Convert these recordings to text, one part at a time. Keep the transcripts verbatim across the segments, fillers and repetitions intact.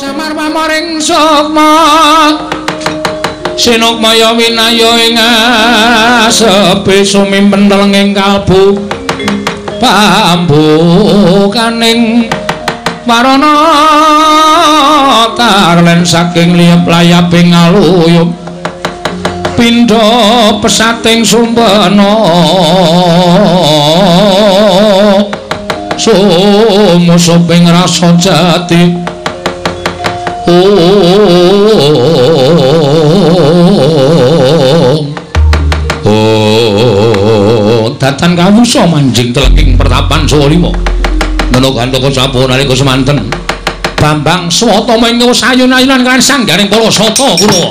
samar pamoring sukma sinukmaya winaya ing sepi sumimpen telenging kalbu pambukaning warana tarlen saking liyep layaping aluyup pindha pesating sumpena sumusuping rasa jati oh oh datan kawusa manjing telenging pertapan Sawalima menogantaka sapuh nalika semanten Bambang Swatama ing sayun-ayunan kan sanggaring para sata kula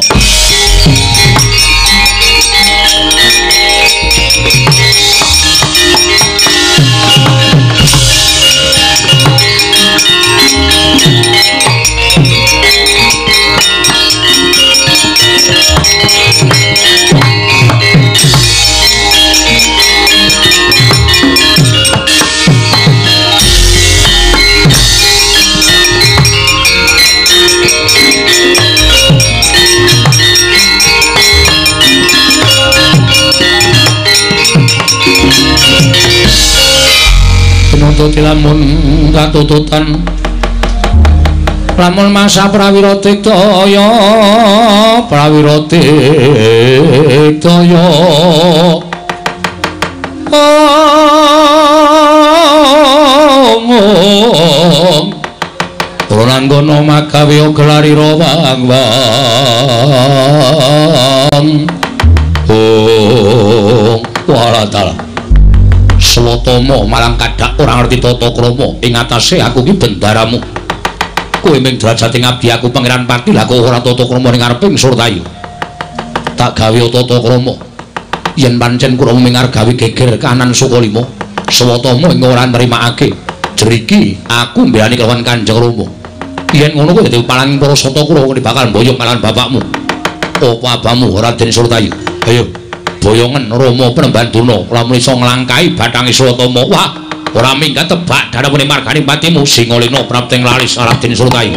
lamun katututan lamun masa prawira tiktaya prawira tiktaya omong Prananggana magawe gelarira wang-wang oh walatala Swatama malang kadhak ora ngerti tata krama ing atase aku ki bendaramu kowe ming drajating abdi aku pangeran Pati lha kok ora tata krama ning ngareping Surtayu tak gawe tata krama yen pancen kula mingar gawe geger kanan Sukalima Swatama ing ora nrimakake jeriki aku mbiyani kelawan Kanjeng Rama yen ngono kowe dadi palang para sata kula kowe bakal mboyong kalawan bapakmu apa abamu Raden Surtayu ayo boyongan Rama Pranembanduna lamun iso nglangkahi bathange Swatama wah ora minggat tebak dharapune margane patimu Singalena prapting lalis Raden Surtayu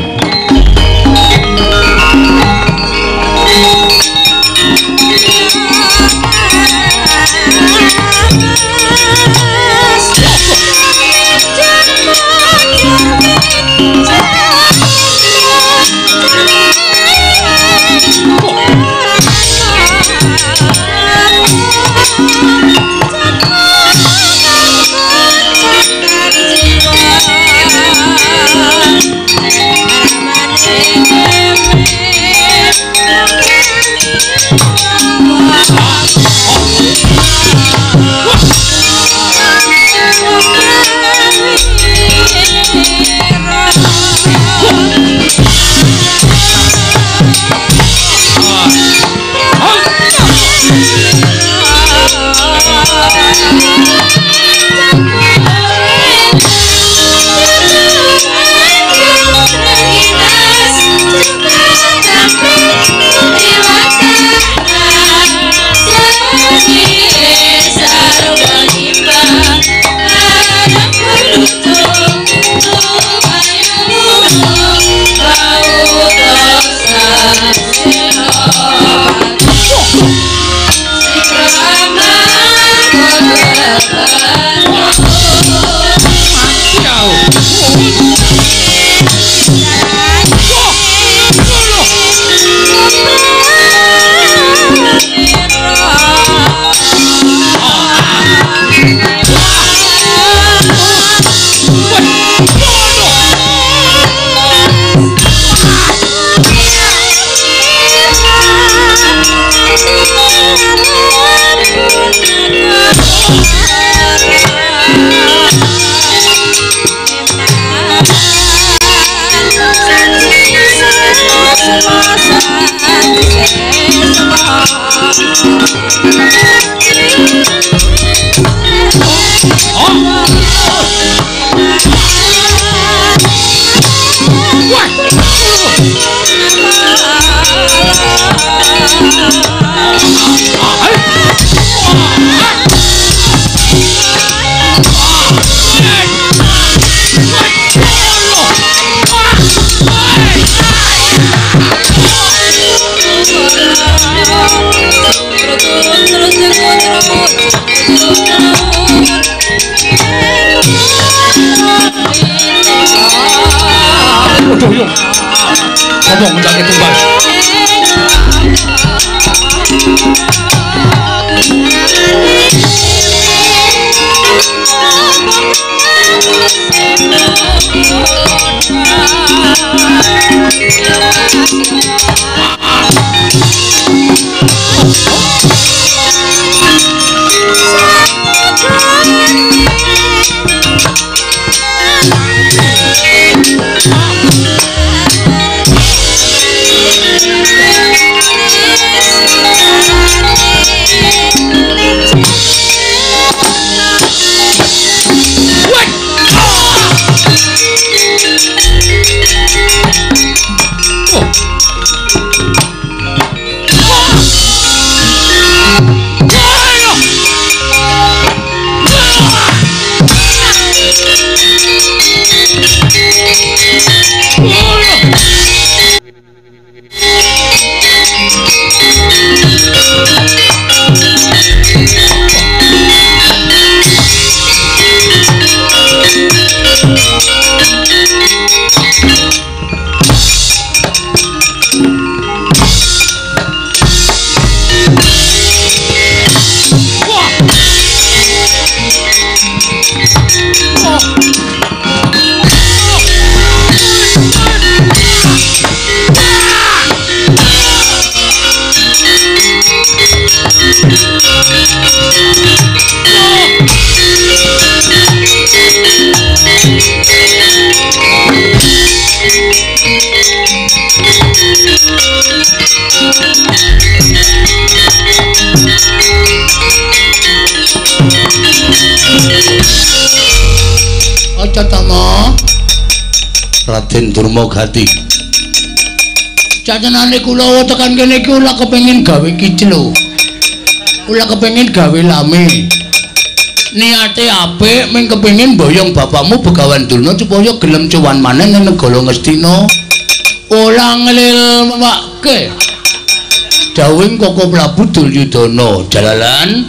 Hey! Doyo. Apa ngucake tumbas? Acatama Raden Durmagati. Cacanane kula tekan kene iki ula kepengin gawe kicil lho. Ula kepengin gawe lame. Niate apik mung kepengin boyong bapakmu Begawan Durna supaya gelem cuwan maneh ning negara Ngastina. Ora nglilmake. Dawuhing Koko Prabu Duryudana, jalalan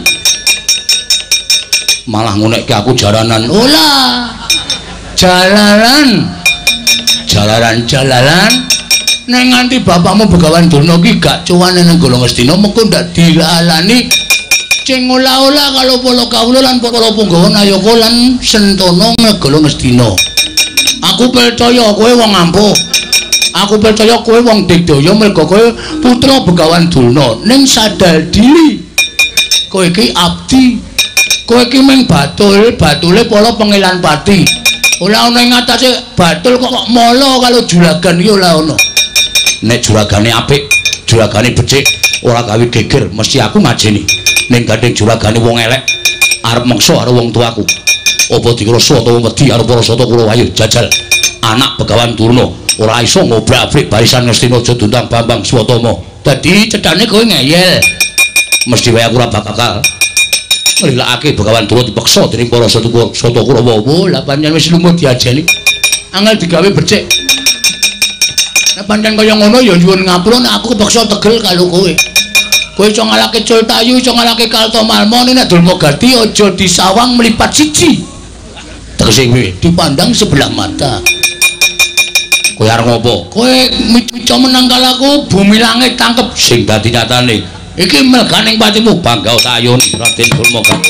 malah ngunekke aku jaranan. Ola. Jalalan. Jalaran-jalalan ning nganti bapakmu Begawan Durna ki gak cuwane ning negara Ngastina mengko ndak dilalani sing olah-olah kalau para kawula lan para punggawa Nayaka lan Sentana negara Ngastina. Aku percaya kowe wong ampuh. Aku percaya kowe wong digdaya merga kowe putra Begawan Durna ning sadadili kowe iki abdi. Kowe iki mung batul, batule para pengilan pati. Ora ana ing atase batul kok mala kalau juragan iki ora ana. Nek juragane apik, juragane becik, ora gawe geger, mesti aku ngajeni. Ning gandeng juragane wong elek, arep meksa karo wong tuaku. Apa dikira sata wedi karo para sata kula ayo jajal. Anak Begawan Durna ora iso ngobrak-abrik barisan Ngastina aja dundang Bambang Swatama. Dadi cethane kowe ngeyel. Mesti wae aku ora bakal nglilakake Begawan Durna dipaksa dening para sata sata Kurawa. Lah pancen wis lumut diajeni. Angel digawe becik. Nek pancen kaya ngono ya nyuwun ngapura nek aku kepaksa tegel karo kowe. Kowe iso ngalake Cultayu, iso ngalake Kaltomalma, nek Durmagati aja disawang mlipat siji. Tegese kuwi dipandang sebelah mata. Kowe arep ngopo? Kowe mico menang kalaku bumi langit tangkep sing dadi nyatane. Iki melganing patimu bangga tayun Raden Durmagati.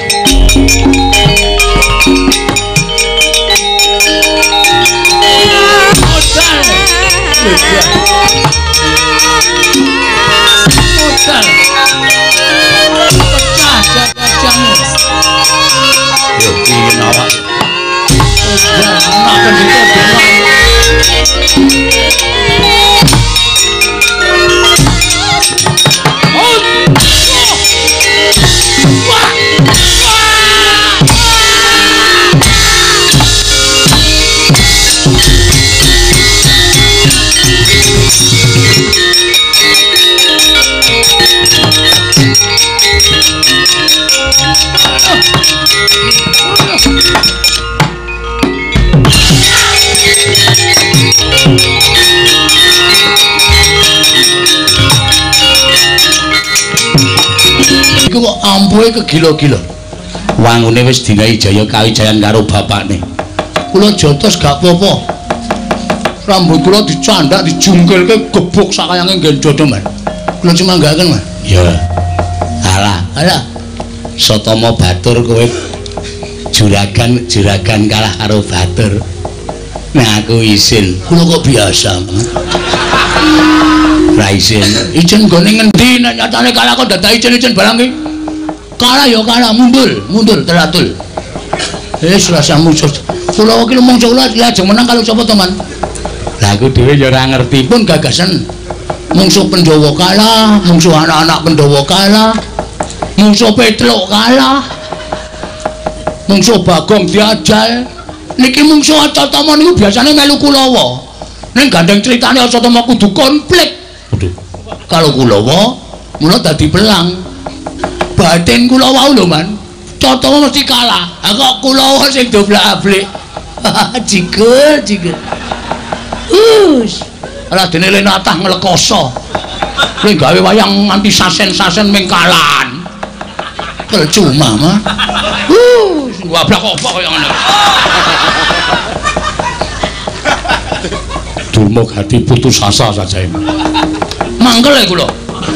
Modal. Modal. Pecah jajamu. Yo piye awak? Modal napa ditodono? Iku kok ampuhe kegila-gila. Wangune wis dinahi jaya kawijayan karo bapakne. Kula jotos gak apa-apa. rambut kula dicandak dijungkilke gebuk sakayange nggen dodo man. Kula cemanggaken man. Ya. Alah, alah. Sotama Batur kowe juragan juragan kalah karo Batur. Nah aku isin. Kula kok biasa. Ra isin. Ijen gone ngendi nek nyatane kalah kok dadak ijen-ijen barang iki. Kalah ya kalah, mundur, mundur teratul. Wis rasa musuh. Kula iki mung kula lajeng menang kalau sapa to man. Lah aku dhewe ya ora ngerti pun gagasan. Mungsuh Pandhawa kalah, mungsuh anak-anak Pandhawa kalah. Mungsuh Petruk kalah. Mungsuh Bagong diajal. Niki mungsuh Acatama niku biasane melu Kulawa. Ning gandeng critane Acatama kudu konflik. Waduh. Kalau Kulawa mula dadi pelang. Batin Kulawa lho man. Acatama mesti kalah. Ha kok Kulawa sing doblak-ablik. Jigel, jigel. Us. Ala dene lenatah nglekoso. Kowe gawe wayang nganti sasen-sasen ming kalan. Percuma mah. Uh, wablak apa kaya ngene. Durmuk hati putus asa saja ini. Mangkel ya kula.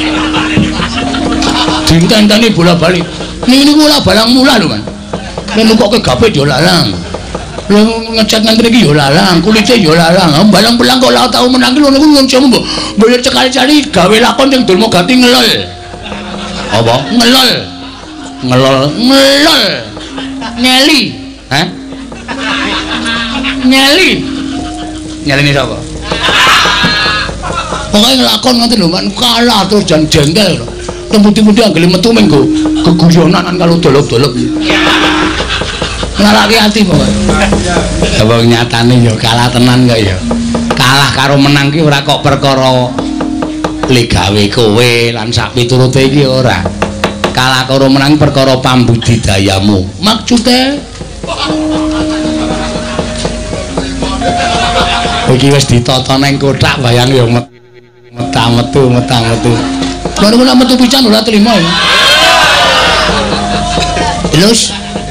Dintenteni bola-bali. Ini kula balang mula lho man. Nek kok kegape yo larang. Ngecat ngantri iki yo larang, kulite yo larang. Balang pelang kok ora tau menang ki ngono kuwi wong jamu mbok. Mbok cekali-cali gawe lakon sing Durmuk Gati ngelol. Apa? Ngelol. Ngelol, ngelol. Nyeli. Hah? Nyeli. Nyelini sapa? Pokoke nglakon ngoten lho man kalah terus jan jengkel. Temputi-temputi anggere metu menggo geguyonan kalau dolop-dolop. Ngarake ati pokoke. Ya wong nyatane ya kalah tenan kok ya. Kalah karo menang ki ora kok perkara le gawe kowe lan sak piturute iki ora. Kalah karo menang perkara pambudidayamu. Maksude iki wis ditata nang kothak bayang ya metu metu-metu. Lha nek metu pisan ora trima. Terus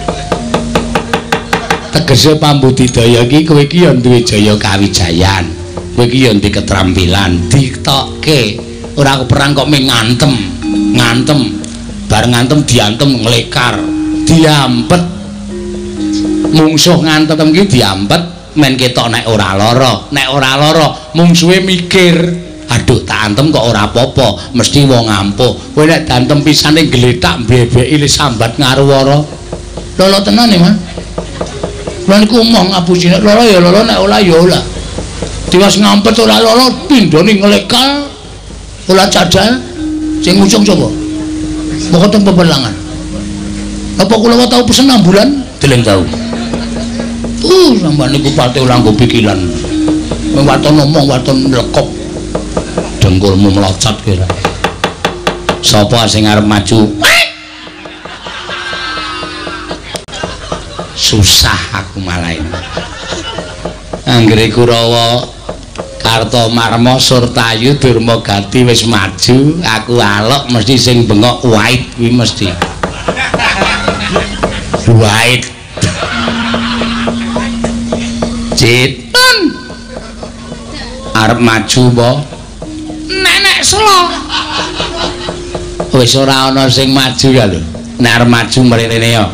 tegese pambudidaya iki kowe iki ya duwe jaya kawijayan. Kowe iki ya duwe ketrampilan, ditokke. Ora perang kok mung ngantem, ngantem. Bar ngantem diantem nglekar, diampet. Mungsuh ngantem iki diampet men ketok nek ora lara. Nek ora lara mungsuhe mikir, aduh tak antem kok ora apa-apa, mesti wong ampuh. Kowe nek dantem pisane gletak mbebeki le sambat ngarwara. Lolo tenan ya, Man. Lan iku omong ngapusine loro ya loro nek ora ya ora. Diwas ngampet ora loro pindhone nglekal ora cadal sing ngusung sapa? Moko teng peperangan. Apa kula tau pesen ambulan? Deleng tau. Uh, sampeyan niku pate ora nggo pikiran. Wong waton ngomong waton lekop. Dengkulmu melocot kira. Sapa sing arep maju? Susah aku malah ini. Anggere Kurawa Kartomarma Surtayu Durma Gati wis maju, aku alok mesti sing bengok wait kuwi mesti. Wait. Citon. Arep maju apa? Nenek Selo. Wis ora ana sing maju ya lho. Nek arep maju mrene ya.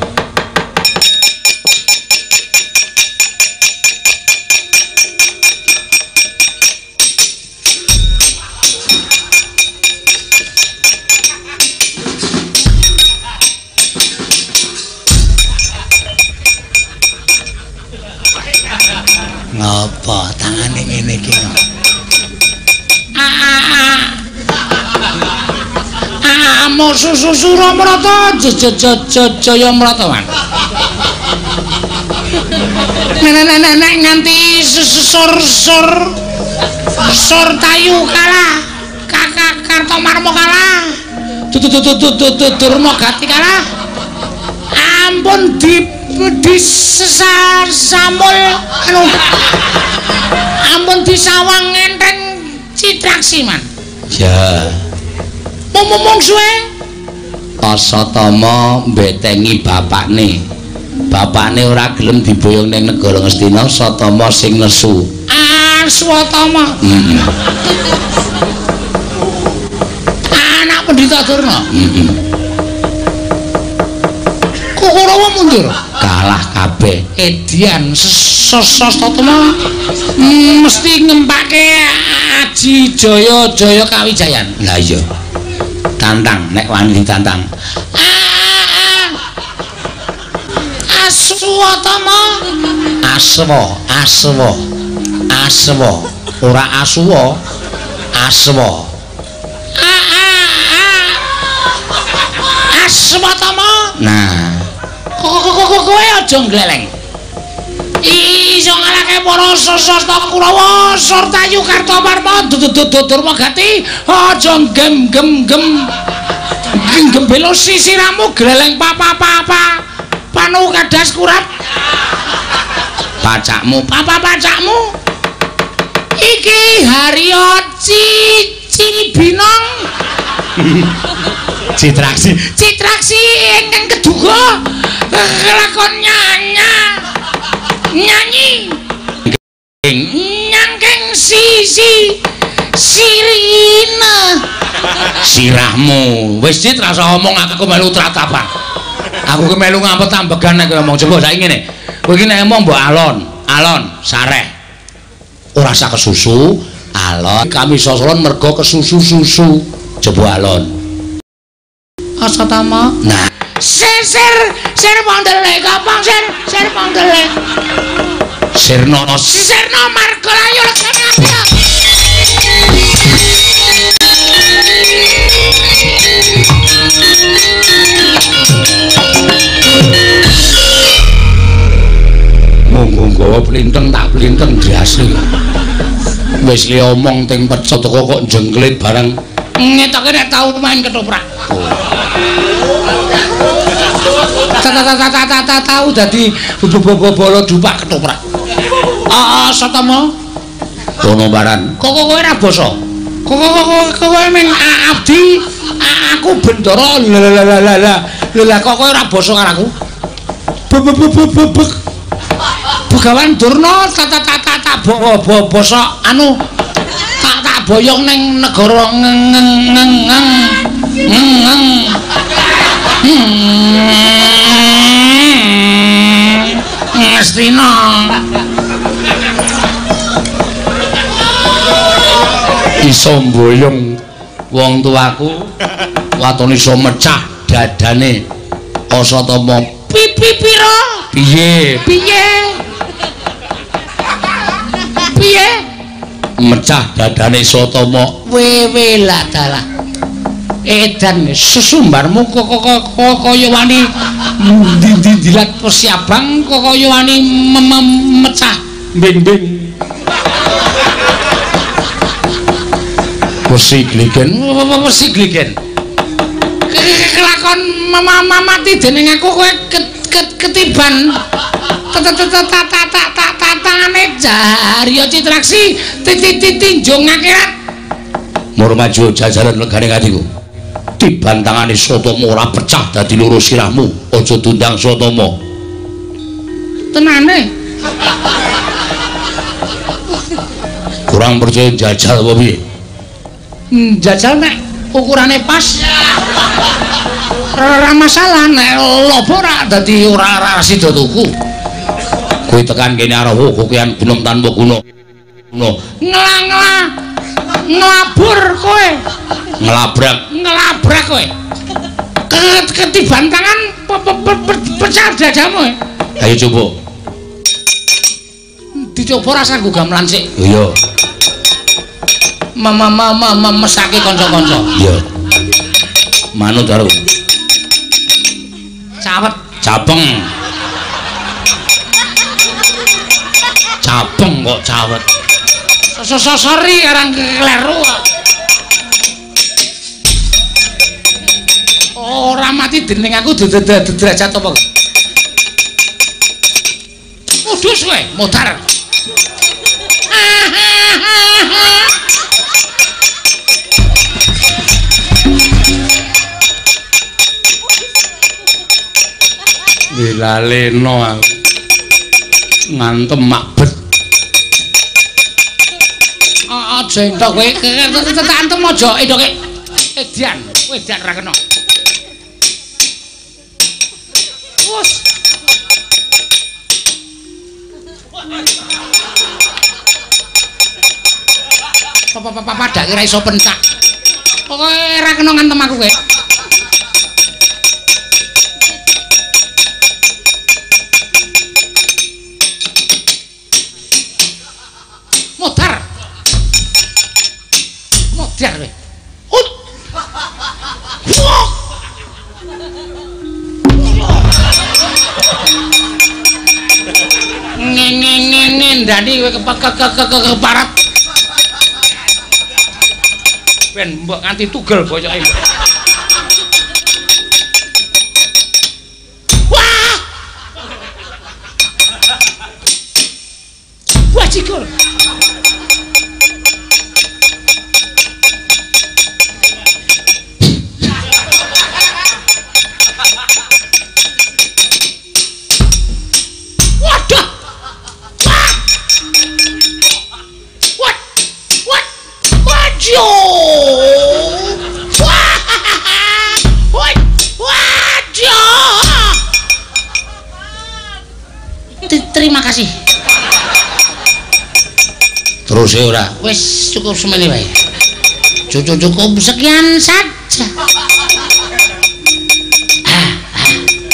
Ngapa tangane ngene iki? Amo sususura merata jaya merata man. Nenek-nenek nganti sur-sur Surtayu kalah, Kakak Kartomarma kalah, Durma Gati kalah. Ampun di disesar samul anu ampun disawang ngenteng Citraksi man. Ya. Momong suwe Asatama mbetengi bapakne. Bapakne ora gelem diboyong ning negara Ngastina, Satama sing nesu. Aswatama. Heeh. Anak Pendhita Durna. Heeh. Kurawa mundur. Kalah kabeh. Edian Saswatama mesti ngempake Aji Jaya Jaya Kawijayan. Lah iya. Tantang nek wani ditantang. Aswatama. Aswa, aswa. Aswa, ora asuwa. Aswa. Aswatama. Nah, kowe aja gleleng. Iso ngalahke para sastra Kurawa Sartayu Kartawarma Durma Gati aja gem-gem-gem gembelo sisiramu gleleng papa-papa panu kadas kurat pacakmu papa pacakmu iki Haryo Cici Binong Citraksi Citraksi ingkang keduga kelakon nyanya nyanyi nyangkeng sisi sirina sirahmu wis Cit rasa omong aku melu tratapan aku ki melu ngampet ambegan nek ngomong coba saiki ngene kowe iki nek ngomong mbok alon alon sareh ora usah kesusu alon kami sosolan mergo kesusu-susu coba alon Aswatama nah sir sir sir pondele kapang sir sir pondele sirno sirno margalayu legane apya monggo gawa plinteng tak plinteng diasli wis li omong ting pecot kok jengklit barang ngetoke nek tau main ketoprak tata-tata tahu dadi bolo dupak ketoprak. Ah, Aswatama. Dono baran. Kok kowe ora basa? Kok kowe men abdi aku Bendara. Lah lah lah lah. Lah kok kowe ora basa karo aku? Bebek. Begawan Durna tata-tata basa anu tak tak boyong ning negara ngeng-ngeng. Ngastina iso mboyong wong tuaku waton iso mecah dadane Aswatama pipi pira piye piye piye mecah dadane Aswatama wewe lah dalah edan sesumbarmu kok kaya wani dilat Persiabang kok kaya wani mecah bing-bing Wesi Gligen Wesi Gligen kelakon mati dening aku kowe ketiban tangane Haryo Citraksi tinjung akhirat mur maju jajaran legane atiku dibantangane Aswatama ora pecah dadi loro sirahmu aja tundang Aswatama tenane kurang percaya jajal apa piye jajal nek ukurane pas ora masalah nek lobo ora dadi ora ora sida tuku kowe tekan kene arep kokean gunung tanpa guna nglah-nglah nglabur kowe ngelabrak ngelabrak kowe ketiban tangan pecah dadamu ayo coba dicoba rasa nggo gamelan sik iya mama mama mesake kanca-kanca iya manut karo cawet capeng capeng kok cawet sosori arang kleru ora mati dening aku derajat apa udus kowe modar Wilaleno ngantem makbet aja entuk kowe tetantem aja entuk edian kowe edian ra kena wus papa-papa padake ra iso pencak pokoke ra kena ngantem aku kowe modar modar kowe ut ngendani kowe keparat ben mbok nganti tugel bocoke wah wah cikul terima kasih terus ya ora wis cukup semene wae cukup cukup sekian saja ah, ah.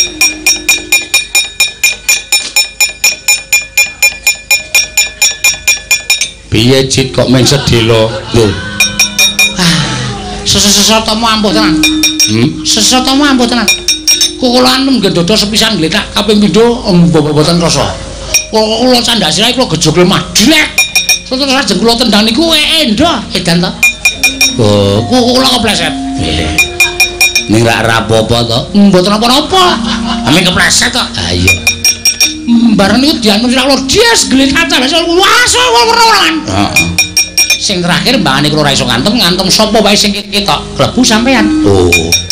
piye Cit kok meng sedelo lho ah sesotomu ampuh tenan hmm sesotomu ampuh tenan kula anem ngedodo sepisan gletak kaping pindho mboten krasa kula candak sirahe kula gejog lemah dilek terus lajeng kula tendang niku endah edan to oh kula kepleset ning ra apa-apa to mboten apa-apa ame kepleset to ha iya bareng niku dianu sira kula dies gletak candak wah ora-oran heeh sing terakhir mbangane kula ora iso ngantem ngantem sapa wae sing ketok klebu sampean oh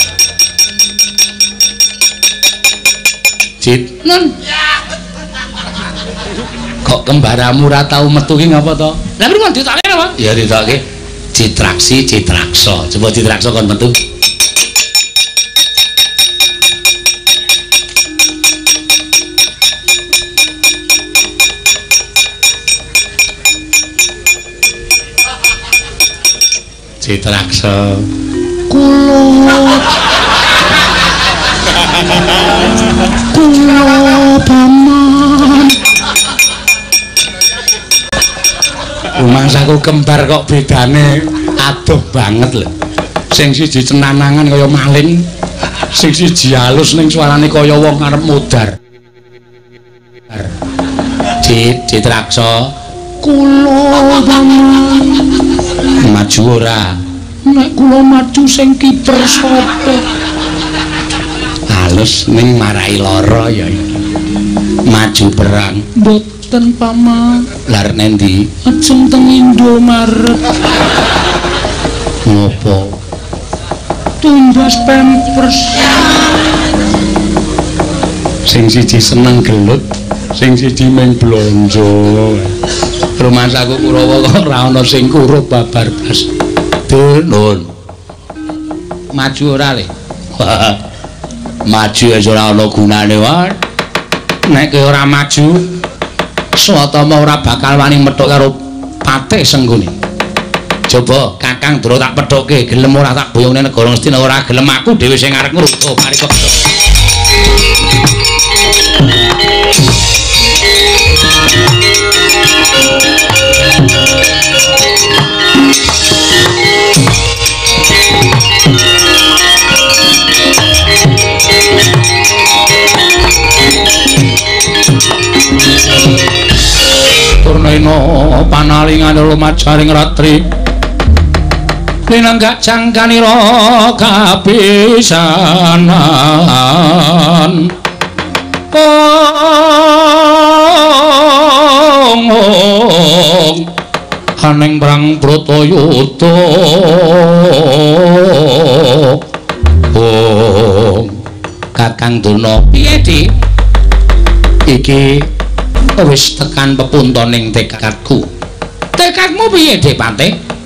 Cit nun kok kembaramu ora tau metu ki ngapa to lha pripun ditake apa ya ditake Citraksi Citraksa coba Citraksa kon metu Citraksa kula kula paman rumangsaku kembar kok bedane adoh banget lho sing siji cenanangan kaya maling sing siji halus ning suarane kaya wong arep modar Cit Citraksa kula paman maju ora nek kula maju sing kiper sapa halus ning marai lara ya maju perang mboten paman lar nendi ajeng teng Indomaret ngopo tumbas pampers sing siji seneng gelut sing siji meng blonjo rumangsaku Kurawa kok ora ana sing kurup babar blas dunun maju ora le maju wis ora ana gunane wae nek kowe ora maju Swatama ora bakal wani methuk karo patih senggone coba Kakang Dra tak pethukke gelem ora tak boyongne negara Ngastina ora gelem aku dhewe sing arep ngrutuh parika Purnena panalingan lumajaring ratri linenggak jangkanira kapisanan ong haning brang Bratayuda ong Kakang Duna piye Dik iki wis tekan pepuntoning tekadku tekadmu piye Dik Pate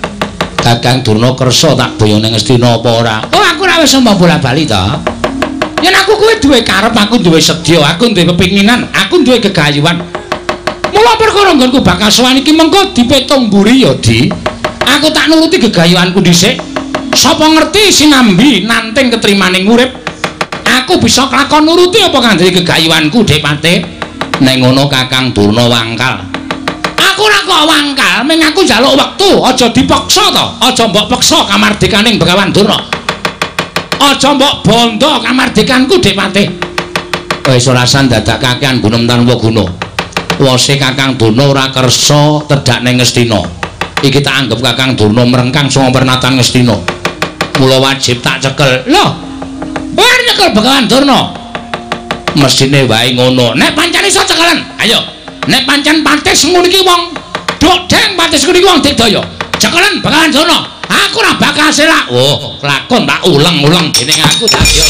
Kakang Durna kersa tak boyo ning Ngastina apa ora? Oh, aku ora wis omong bola-bali to. Yen aku kuwi duwe karep, aku duwe sedya, aku duwe kepinginan, aku duwe gegayuhan. Mula perkara nggonku bakal sowan iki mengko dipetung mburi ya, Di. Aku tak nuruti gegayuhanku dhisik. Sapa ngerti sinambi nanting ketrimaning urip. Aku bisa kelakon nuruti apa kandhane gegayuhanku, Dek Pate. Ning ngono Kakang Durna wangkal. Aku ora kok wangkal, ming aku njaluk wektu, aja dipaksa to. Aja mbok peksa kamardikaning Begawan Durna. Aja mbok bondo kamardikanku, Dek Pate. Wis ora san dadak kakehan gunem tanpa guna. Wose Kakang Durna ora kersa tedhak ning Ngastina. Iki tak anggap Kakang Durna merengkang sanga pernatan Ngastina. Mula wajib tak cekel. Lho. Ora nyekel Begawan Durna. Mesine wae ngono. Nek pancen iso cekelen, ayo. Nek pancen pantes ngono iki wong dodeng pantes ngono iki wong digdaya. Cekelen Begawan Durna. Aku ora bakal selak. Oh, lakon tak ulang-ulang dening aku tak yo.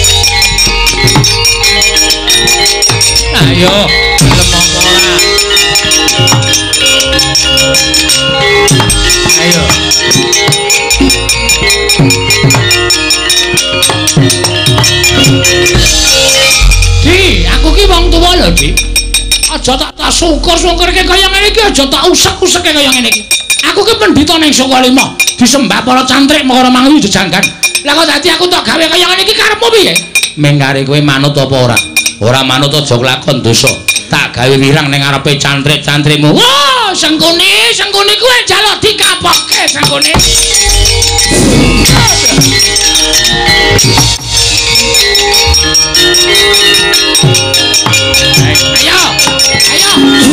Ayo, lemong ora. Ayo. Di, aku ki wong tuwa lho, Di. Aja tak tak sungkur-sungkurke kaya ngene iki, aja tak usek-useke kaya ngene iki. Aku ki pendhita ning Sukalima, disembah para cantrik mara mangu jejanggan. Lah kok dadi aku tak gawe kaya ngene iki karepmu piye? Mengkare kowe manut apa ora? Ora manut aja lakon dosa. Tak gawe wirang ning ngarepe cantrik-cantrikmu. Wah, sengkune, sengkune kuwi njaluk dikapokke sengkune. Ayo, ayo.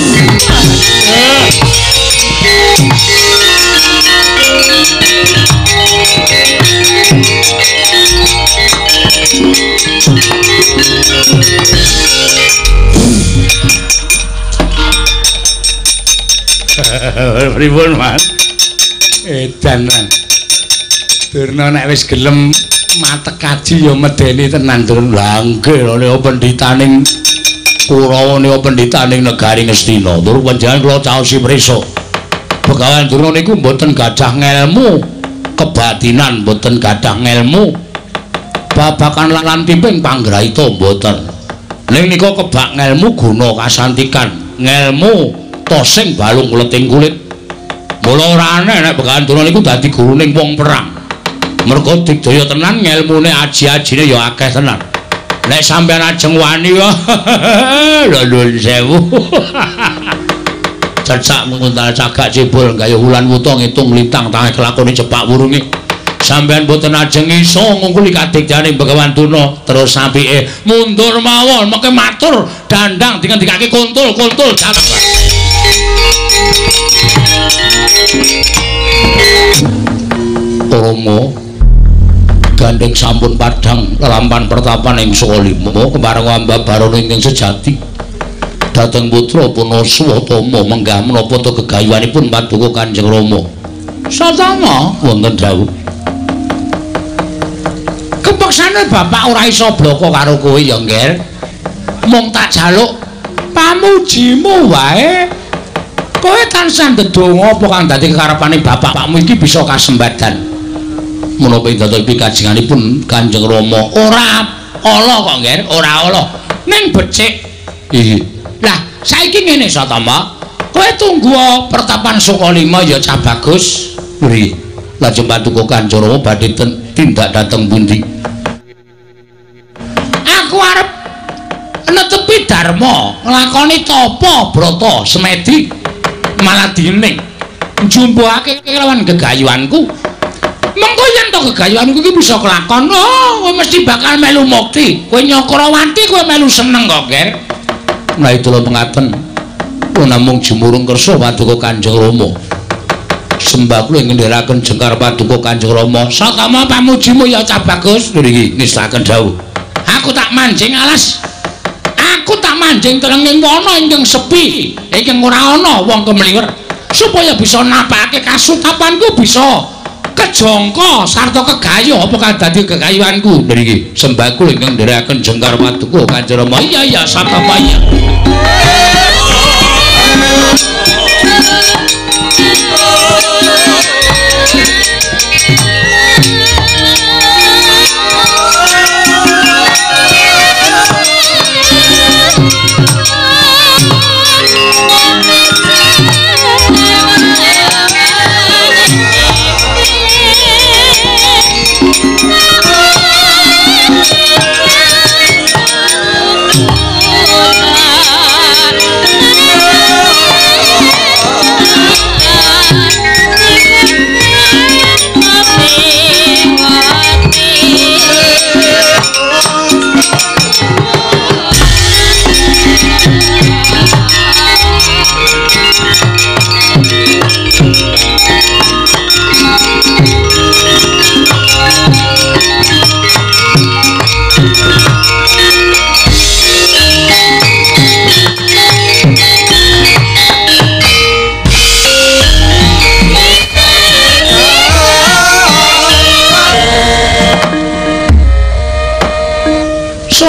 Pripun, Mas? Edan. Durna nek wis gelem matek kaji ya medeni tenan Durna. Nggih lho nek pendhitaning Kurawa nika pendhitaning negari Ngastina. Tur panjenengan kula caosi prisa. Begawan Durna niku mboten gadah ngelmu kebatinan, mboten gadah ngelmu babakan lan timping panggraita mboten. Ning nika kebak ngelmu guna kasantikan, ngelmu tosing balung kuleting kulit. Mula ora aneh nek Begawan Durna niku dadi guruning wong perang. Mergo digdaya tenan ngelmune aji-ajine ya akeh tenan. Nek sampeyan ajeng wani wae lho nuwun sewu. Cecak menguntal cagak cebul gaya wulan wuta ngitung lintang tangi kelakone cepak wurunge. Sampeyan boten ajeng iso ngungkuli kadikjane Begawan Durna terus sapike mundur mawon mengke matur dandang dingendikake kuntul-kuntul jalan. Romo gandeng sampun padhang lampahan pertapan ing Sukalima kemareng amba barono ingkang sejati dhateng putra Punaswatama menggah menapa to gegayuhanipun paduka Kanjeng Rama. Satama wonten dawuh. Kepeksane bapak ora iso bloko karo kowe ya, Nggih. Mung tak jaluk pamujimu wae. Kowe tansah ndedonga apa kang dadi kekarepane bapakmu iki bisa kasembadan. Menapa dados pikajenganipun Kanjeng Rama ora ala kok, Nggih, ora ala. Ning becik. Iya. Lah, saiki ngene Satama. Kowe tunggu pertapan Sukalima ya cah bagus. Nggih. Lajeng paduka Kanjeng Rama badhe tindak dhateng pundi? Aku arep netepi dharma, nglakoni tapa brata semedi malah dining njumbuhake kelawan gegayuhanku. Mengko yen to gegayuhanku iki bisa kelakon, oh kowe mesti bakal melu mukti. Kowe Nyakrawati kowe melu seneng kok, Ger. Nah itu lho pengaten. Kuwi namung jumurung kersa paduka Kanjeng Rama. Sembah kula ngendharaken jengkar paduka Kanjeng Rama. Satama pamujimu ya cah bagus. Niki nistakaken dawuh. Aku tak manjing alas. Aku tak manjing telenging wana ingkang sepi, ingkang ora ana wong kemliwer supaya bisa napake kasutapanku bisa kejangka sarta kegayuh apa kang dadi gegayuhanku. Niki sembah kula ingkang ngendharaken jengkar paduka Kanjeng Rama. Iya iya Satama iya.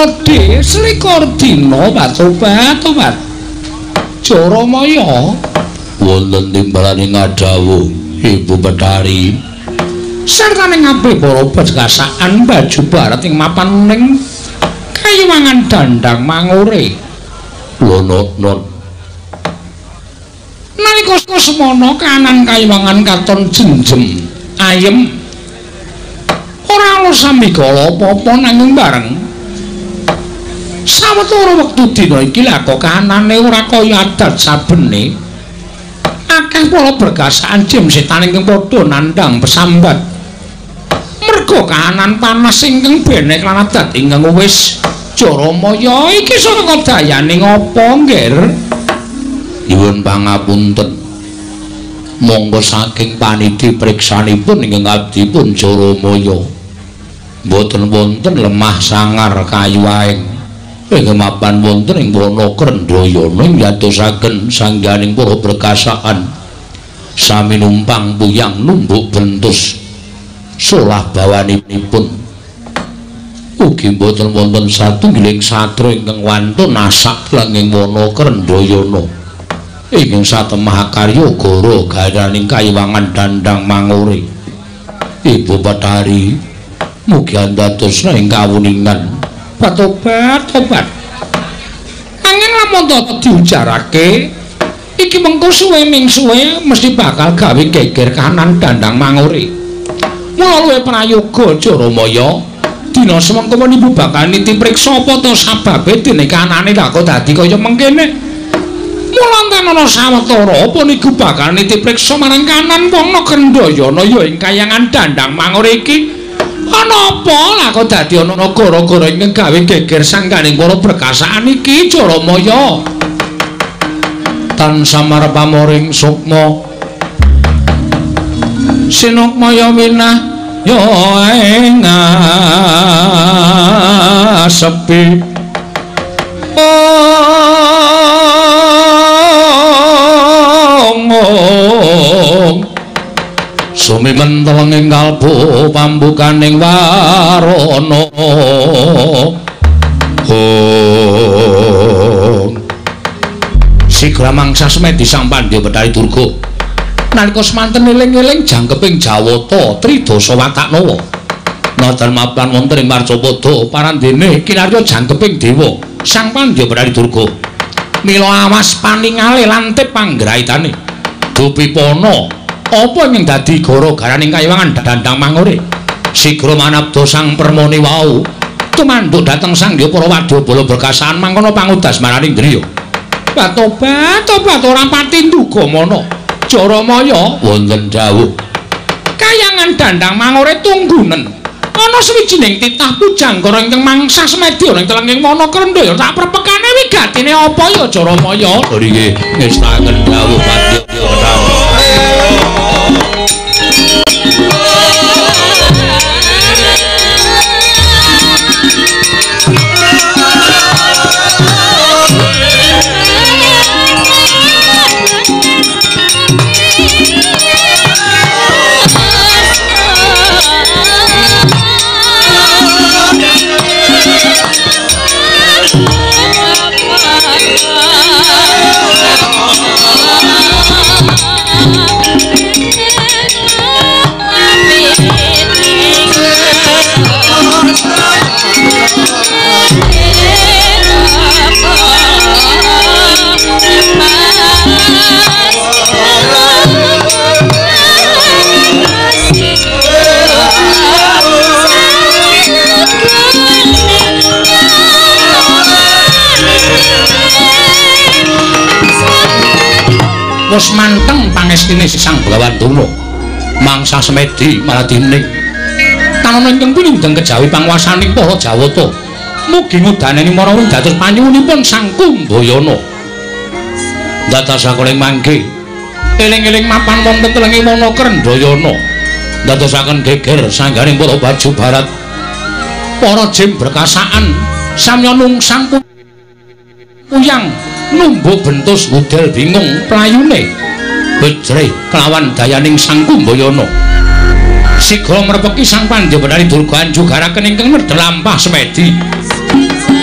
Lodhe selikur dina patobat tobat. Jaramaya wonten timbalaning ngadhawuh Ibu Betari. Sartane ngabeh para begasaan baju barat ing mapan ning Kayiwangan Dandang Mangure. Lono non. Nalika semono kanan Kayiwangan katon jenjem ayem. Ora ana sambigala apa-apa nanging bareng. Sawetara wektu dina iki lha kok kanane ora kaya adat sabene. Akeh para bergasaan jim setan ingkang padha nandhang pesambat. Merga kahanan panas ingkang benek lan adat ingkang wis Jaramaya iki saka dayaning apa, Nggir? Nyuwun pangapunten. Monggo saking paniti priksanipun ingkang abdipun Jaramaya. Mboten wonten lemah sangar kayu aeng. Ingkang mapan wonten ing wana Krendayana nyadosaken sangganing para berkasaan sami numpang puyang numbuk bentus solah bawanipun. Ugi mboten wonten satunggiling satra ingkang wantun nasak langing wana Krendayana. Ingkang satemah karya gara garaning Kayiwangan Dandang Mangure. Ibu Betari, mugi andadosna ing kawuningan patobat tobat. Angin lamun to diujarake iki mengko suwe ning suwe mesti bakal gawe geger kanan Dandang Mangure. Mula luwih prayoga Jaramaya dina semengko ibu bakal niti priksa apa to sababe dene kanane lha kok dadi kaya mengkene. Mula enten ana sawetara apa niku bakal niti priksa marang kanan wong Krendayana ya ing Kayangan Dandang Mangure iki. Ana apa lah kok dadi ana gara-gara ingkang gawe geger sangganing para berkasaan iki Jaramaya. Tan samar pamoring sukma sinukmaya minah ya ing sepi. Sumi menteleng ing kalbu pambukaning warana. Oh. Sigra mangsa semedi sang Pandya Betari Durga. Nalika semanten eling-eling jangkeping Jawata Tridasa Wataknawa. Nodal mapan wonten ing Marcapada parandene kinarya jangkeping dewa sang Pandya Betari Durga. Mila awas paningale lantip panggraitane. Dupipana apa yang dadi gara-garaning Kayiwangan Dandang Mangure? Sigra manabda sang permoni wau tumanduk dhateng Sangya para wadyabala berkasaan mangkono pangudas maraning driya. Patobat tobat ora pati nduga mana. Jaramaya wonten dawuh. Kayangan Dandang Mangure tunggunen. Ana sawijining titah pujanggara ingkang mangsa semedi ana ing telenging wana Krendaya. Tak prepekane wigatine apa ya Jaramaya? Nggih, ngestaken dawuh Pandya Betari. Wis manteng pangestine Sang Bawandana mangsa semedi maradining tanana ingkang pinindeng kejawi panguwasaning para Jawata mugi ngudaneni marawuh dados panyuwunipun Sang Kumbayana. Dadosaken mangke eling-eling mapan wonten telenging wana Krendayana dadosaken geger sangganing para baju barat para jim berkasaan samya nungsang puyang numbuk bentus udel bingung playune bejreh kelawan dayaning Sang Kumbayana. Sigra mrepeki Sang Pandya Betari Durga anjugaraken ingkang nedhel lampah semedi.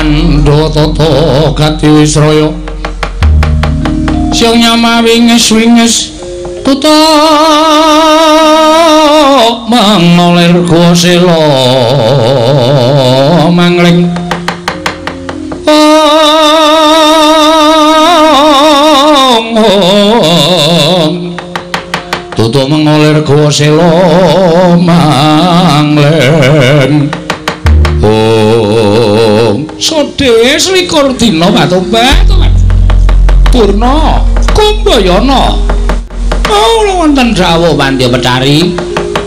kandha tata Katiwisraya sing nyamawinges-winges tuta mangoler kuasela mangling tuta mangoler kuasela mangling om sedhe selikur dina patobat Purna Kumbayana oh wonten dawuh Pandya Betari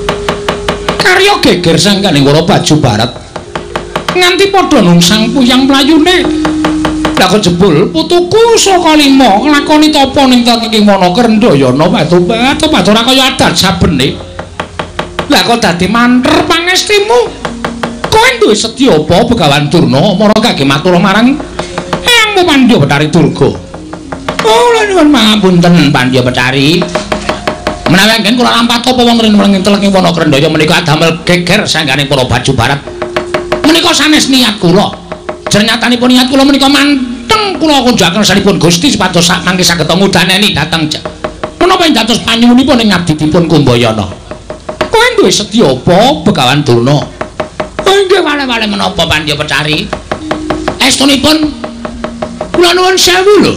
karya geger sangkaning para baju barat nganti padha nungsang puyang playune lha kok jebul putuku saka lima nglakoni tapa ning tenging Manaka Rendayana patobat apa ora kaya adat sabene lha kok dadi manter pangestimu kowe duwe sedya apa Begawan Durna mara kangge matur marang eyangmu Pandya Betari Durga oh nuwun pangapunten Pandya Betari menawi anggen kula lampat apa wonten ing telenging Wanaka Rendaya menika damel geger sangganing para baju barat menika sanes niat kula jernyatanipun niat kula menika manteng kula kunjaken sanipun Gusti supados sak mangke saged ngudaneni dhateng menapa ing dados panyuwunipun ing abdipun Kumbayana kowe duwe sedya apa Begawan Durna nggih wale-wale menapa Pandya Betari estunipun kula nuwun sewu lho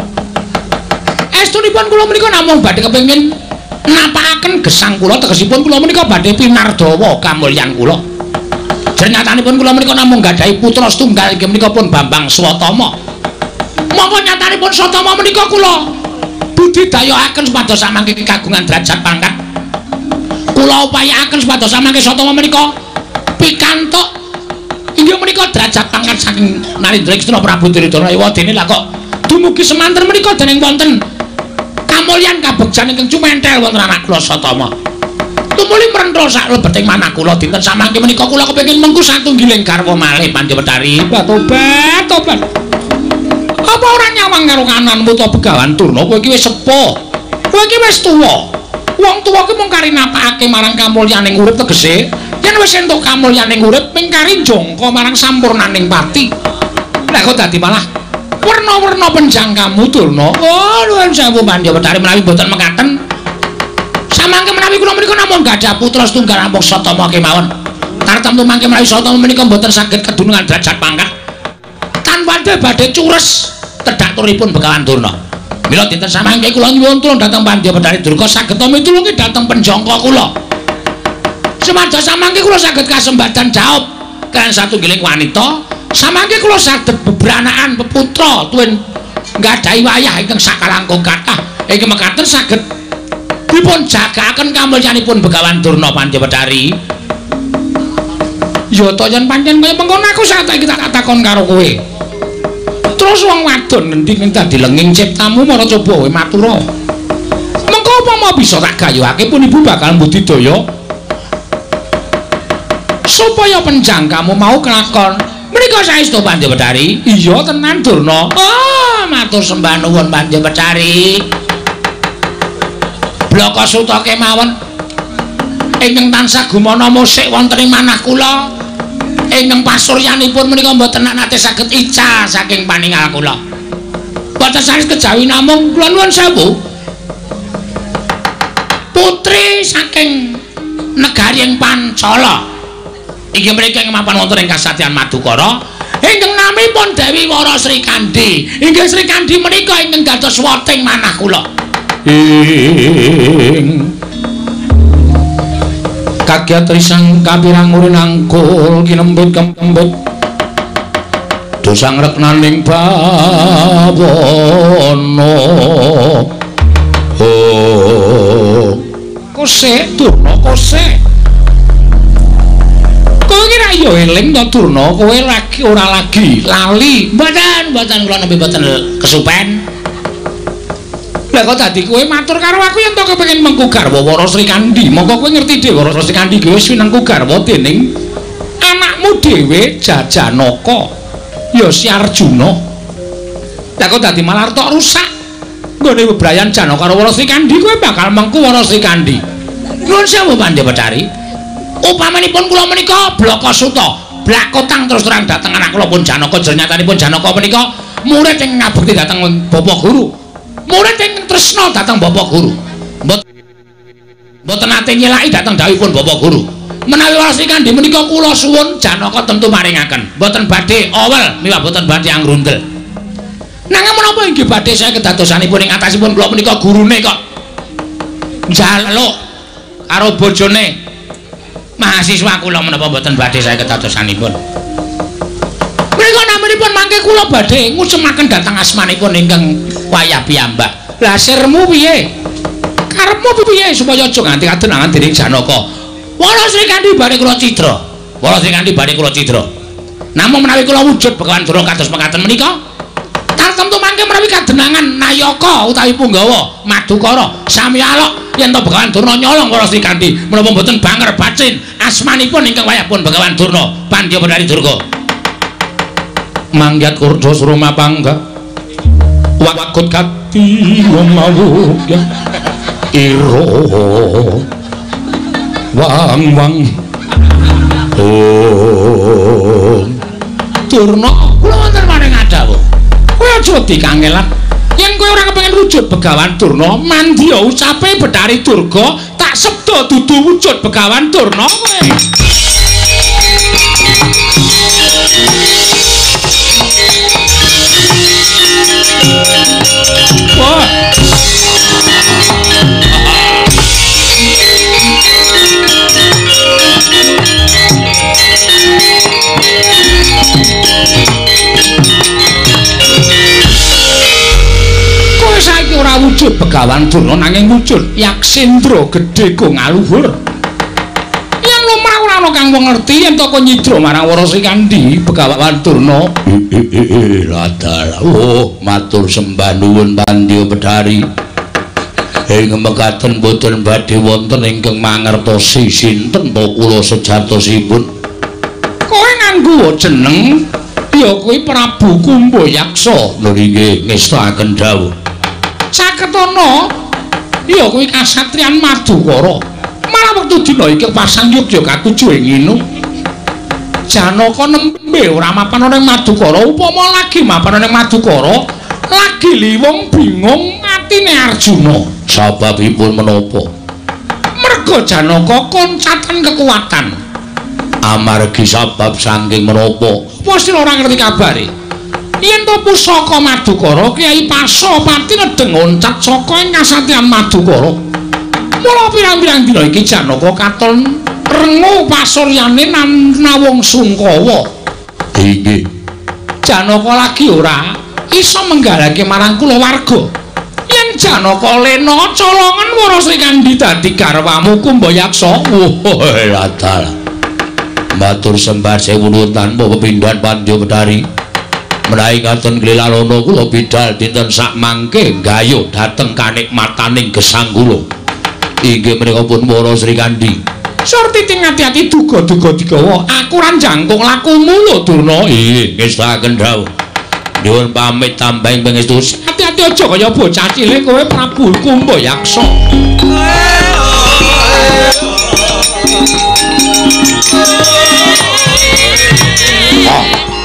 estunipun kula menika namung badhe kepengin napakaken gesang kula tegesipun kula menika badhe pinardawa kamulyan kula jernyatanipun kula menika namung gadhahi putra setunggal inggih menika pun Bambang Swatama mongko nyatanipun Swatama menika kula budidayaaken supados samangke kagungan derajat pangkat kula upayaaken supados samangke Swatama menika pikantuk inggih menika derajat pangkat saking Narendra Krisna Prabu Duryudana dene lha kok dumugi semanten menika dening wonten kamulyan kabegjan ingkang cumentel wonten anak kula Swatama tumuli mrentol sak lebeting manah kula dinten samangke menika kula kepengin mengku satunggiling garwa malih Pandya Betari tobat tobat apa ora nyawang karo kananmu to Begawan Durna kowe iki wis sepuh kowe iki wis tuwa wong tuwa ki mung kari napakake marang kamulyaning urip tegese yen wis entuk kamulyaning urip mingkari jangka marang sampurnaning pati lha kok dadi malah werna-werna penjangkamu Durna oh nuwun sewu Pandya Betari menawi boten mekaten samangke menawi kula menika namung gadah putra setunggal amung Swatama kemawon tartemtu mangke menawi Swatama menika boten saged kedunungan derajat pangkat tanpa badhe cures tedhaturipun Begawan Durna mila dinten samangke kula nyuwun tulung dhateng Pandya Betari Durga saged mitulungi dhateng penjangka kula Sumados samangke kula saged kasembadan jawab kan satunggiling wanita samangke kula saged bebranaan peputra tuwin nggadahi wayah ingkang sakalangkung kathah ingkang mekaten saged dipun jagaken kamulyanipun Begawan Durna Pandya Betari ya to yen pancen kaya mengkono aku saiki tak takon karo kowe terus wong wadon ngendi ning dadi lenging ciptamu mara coba kowe matura mengko apa bisa tak gayuhake pun ibu bakal budidaya supaya penjangkamu mau kelakon menika saestu Pandya Betari iya tenan Durna oh matur sembah nuwun Pandya Betari bloko suta kemawon ingkang tansah gumana musik wonten ing manah kula ingkang pasuryanipun menika mboten nate saged ical saking paningal kula boten sanes kejawi namung kula nuwun sewu putri saking negari ing Pancala inggih menika ing mapan wonten ing Kasadyan Madukara ingkang namipun Dewi Wara Srikandhi inggih Srikandhi menika ingkang dados wating manah kula ing kagyat risang kapirang murin angkul kinembut kembut dosang reknaning bawono oh kose Durna kose kowe iki ra yo eling to Durna kowe lagi ora lagi lali mboten mboten kula nembe mboten kesupen lha kok dadi kowe matur karo aku yen to kepengin mengku garwa Wara Srikandhi mongko kowe ngerti dhewe Wara Srikandhi ki wis winengku garwa dening anakmu dhewe Jajanaka ya si Arjuna lha kok dadi malah tok rusak nggone bebrayan Janaka karo Wara Srikandhi kowe bakal mengku Wara Srikandhi nuwun sewu Pandya Betari upamanipun kula menika bloko suta blak kotang terus terang dateng anak kula pun Janaka jenyatanipun Janaka menika murid ing ngabekti dateng Bapak Guru. Murid ing tresna dateng Bapak Guru. Mboten nate nyelaki dateng dawuhipun Bapak Guru. Menawi warasi kandi menika kula suwun Janaka tentu maringaken. Mboten badhe owel miwah mboten badhe angrundel. Nanging menapa inggih badhe saya kedadosanipun ing atasipun kula menika gurune kok njaluk karo bojone mahasiswa kula menapa mboten badhe saya kedadosanipun. Menika namanipun mangke kula badhe ngusemaken dhateng asmanipun ingkang wayah piyambak. Lah sirmu piye? Karepmu piye supaya aja nganti kadenangan dening Janaka? Wala Sri Kandi badhe kula citra. Wala Sri Kandi badhe kula citra. Namung menawi kula wujud Begawan Durna kados mekaten menika, tartemtu mangke menawi kadenangan Nayaka utawi Punggawa Madukara sami alok yen to Begawan Durna nyolong Wala Sri Kandi menapa mboten banger bacin asmanipun ingkang wayahipun Begawan Durna Pandya Bedari Durga. Mangyat kurda suruma pangga wakut kati mau ya iro wang wang oh Durna kula wonten maring adawuh kowe aja wedi kangelan yen kowe ora kepengin wujud Begawan Durna mandya ucape Bedari Durga tak sepda dudu wujud Begawan Durna kowe. Wah. Kowe saiki ora wujud Begawan Durna nanging wujud Yaksendra Gedhe Gongaluhur. Yen lumrah ora ana kang wong ngerti yen to kok nyidra marang Wara Sri Kandi Begawan Durna. Oh, matur sembah nuwun Pandya Bedari. Ing mekaten boten badhe wonten ingkang mangertosi sinten to kula sejatosipun. Kowe nganggo jeneng ya kuwi Prabu Kumbayaksa. Lho nggih ngestakaken dawuh. Saketana ya kuwi kasatriyan Madukara. Malah wektu dina iki pasang Yogya katujuh ing nginu. Janaka nembe ora mapan ana ing Madukara, upama lagi mapan ana ing Madukara, lagi liwung bingung atine Arjuna. Sababipun menapa? Merga Janaka koncatan kekuatan. Amargi sabab saking menapa? Mesti ora ngerti kabare. Yen to pusaka Madukara, Kyai Pasopati nedeng oncat saka ing kasatriyan Madukara. Mula pirang-pirang dina iki Janaka katon rengu pasuryane nawung Sungkawa. Inggih. Janaka lagi ora iso menggalake marang kulawarga. Yen Janaka lena colongan Wara Sri Kandi dadi garwamu Kumbayaksa. Wah, ladal. Matur sembah sewu nuwun tanpa pepindhan Pandya Bedari. Menawi ngaten Glelalana kula bidhal dinten sak mangke gayuh dhateng kanikmataning gesang kula. Inggih menika pun Wara Sri Kandi. Surti ting ati-ati duga-duga digawa. Aku ora njangkung lakumu lho Durna. Nggih, ngestakaken dawuh. Nyuwun pamit tambahing pangestu. Ati-ati aja kaya bocah cilik kowe Prabu Kumbayaksa. Oh.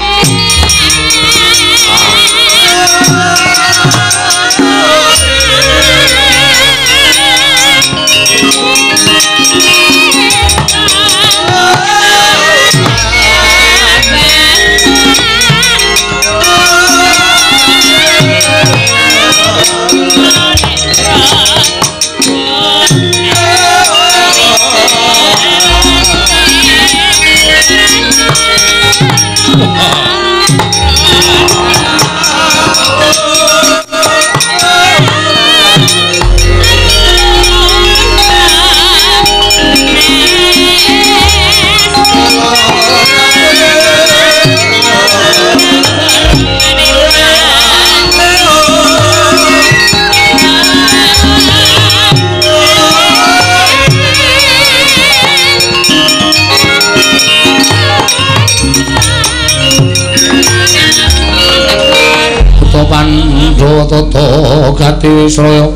Pandhawa tata gati sraya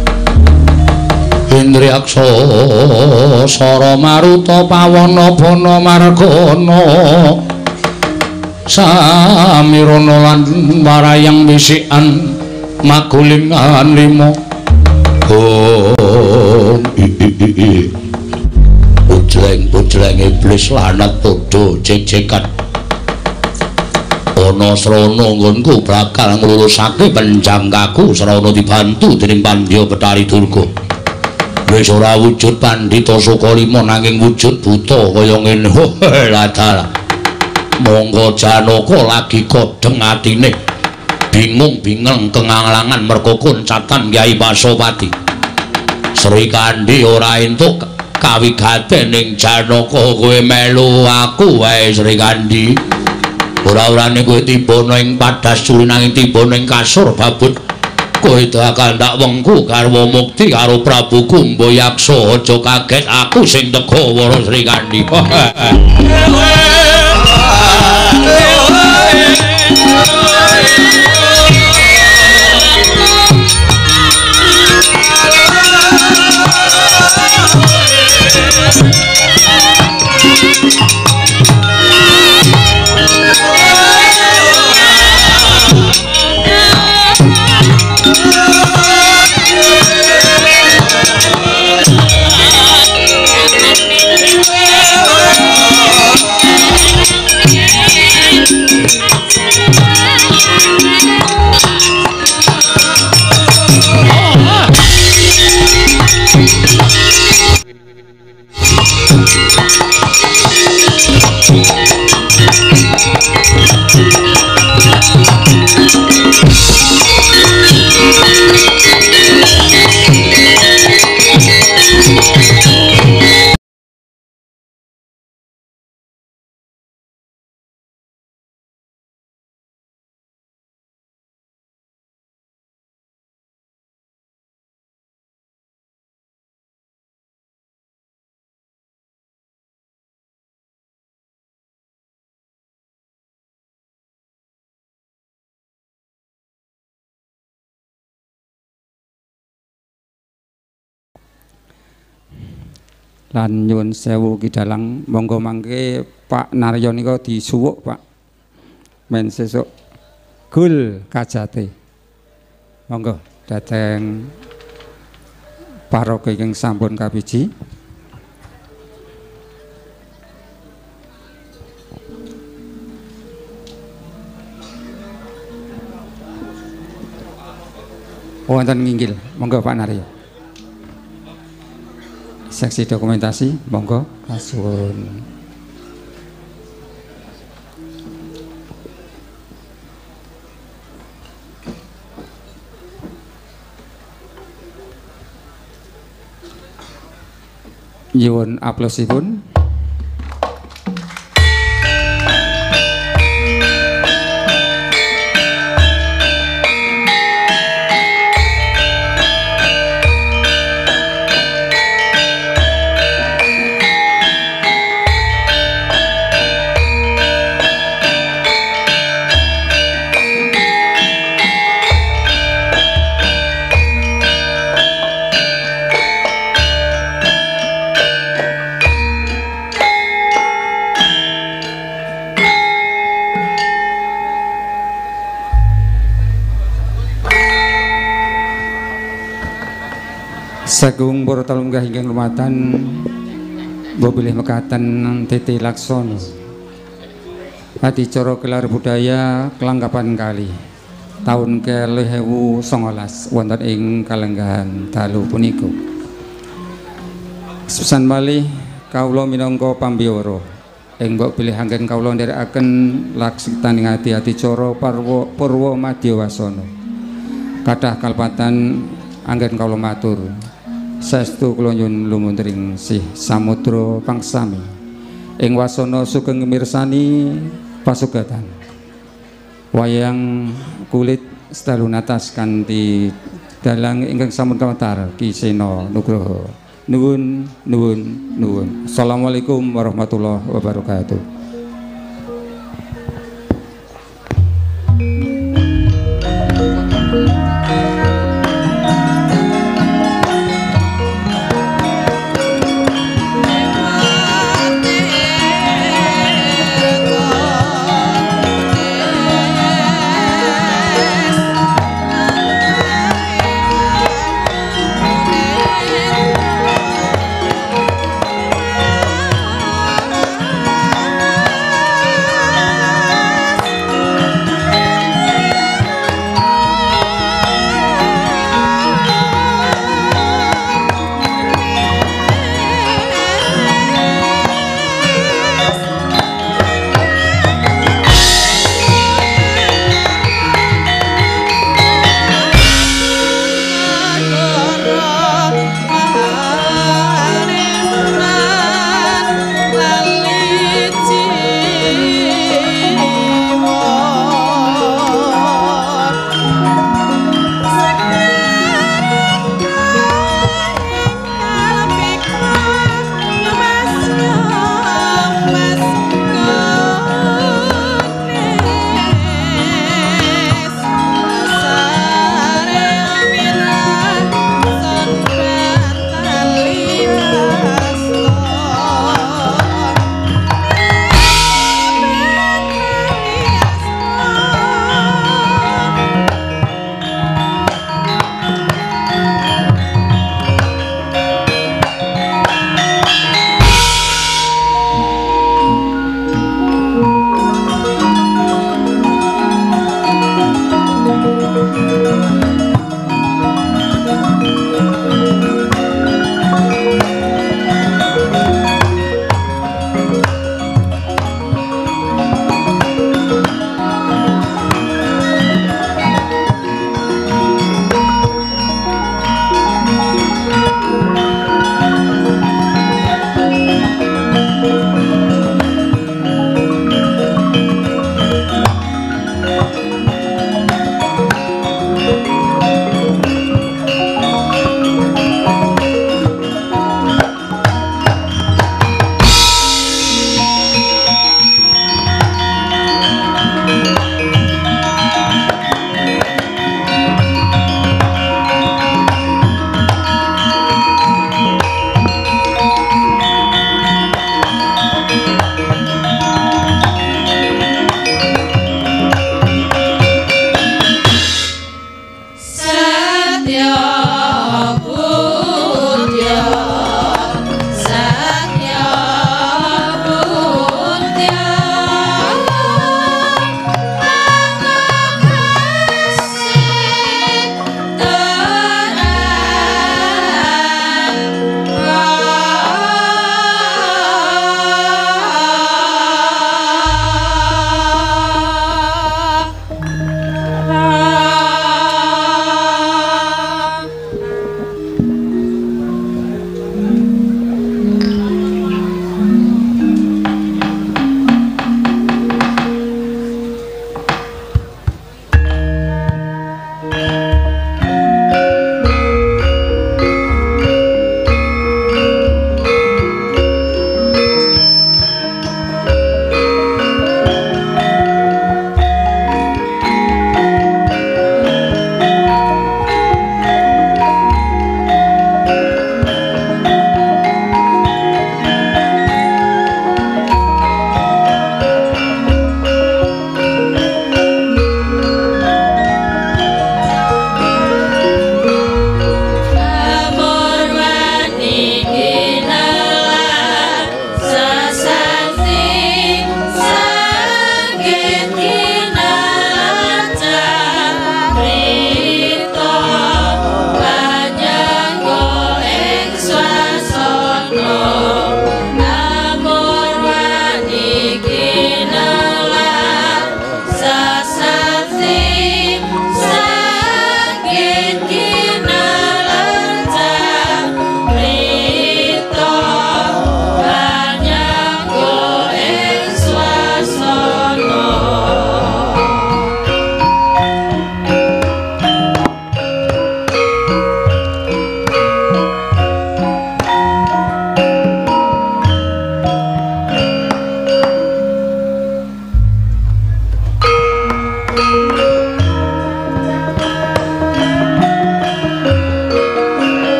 Indriyaksa Sara Maruta Pawana Bana Margana Samirana lan warayang wisikan magulingan limo. Oh, bujreng-bujreng iblis lanat podo cek-cekan. Ana srana nggonku bakal nglurusake penjangkaku srana dibantu dening Pandya Betari Durga. Wis ora wujud Pandhita Sukalima nanging wujud buta kaya ngene. Ladal. Monggo Janaka lagi kodheng atine. Bingung-bingung kenganglangan merga koncatan Kyai Pasopati. Sri Kandi ora entuk kawigaten ning Janaka kowe melu aku wae Sri Kandi. Ora-orane kowe tiba ning Padasuri nanging tiba ning kasur babut. Kowe bakal ndak wengku garwa mukti karo Prabu Kumbayaksa. Aja kaget aku sing teka wara Sri Kandi. Lan nyuwun sewu Kidalang, monggo mangke Pak Naryo nika disuwuk Pak. Men sesuk gul kajate. Monggo dhateng paroke ingkang sampun kapiji. Wonten nginggil, monggo Pak Naryo. Seksi dokumentasi, monggo kasuwun. Nyuwun aplausipun. Sagung para talunggah ingkang lumatan mbok bilih mekaten Titi Laksono adicara gelar budaya kelangkapan kali tahun kalih ewu songolas wonten ing kalenggahan dalu punika. Sepisan malih kawula minangka pambiwara ing mbok bilih anggen kawula nderekaken laksitaning ati adicara Parwa Purwa Madyawasana. Kathah kalepatan anggen kawula matur saestu kula nyuwun lumunturing sih samudra pangsami ing wasana sugeng mirsani pasugatan wayang kulit sedalunatas kanthi dalang ingkang sampun kawentar Ki Sena Nugroho. Nuwun nuwun nuwun. Assalamualaikum warahmatullahi wabarakatuh.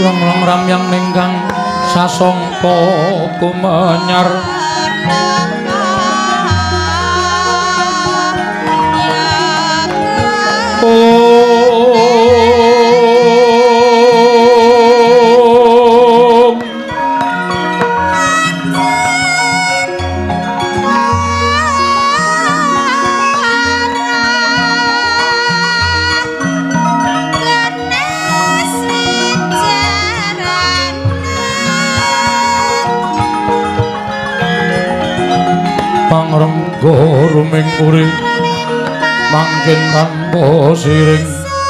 Silong-long ramyang ninggang sasongko kumenyar pangrengga ruming uri mangkin tanpa siring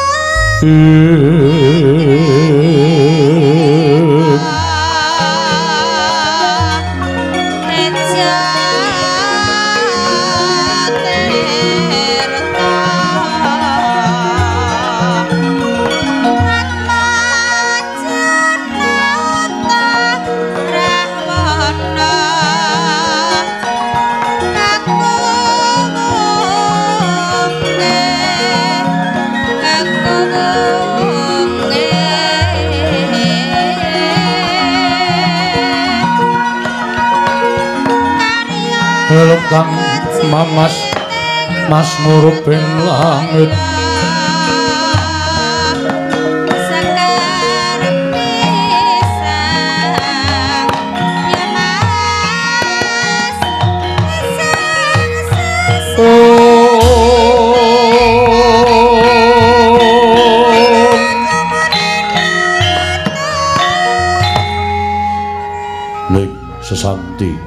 kang mamas mas muruping langit Ning sesanti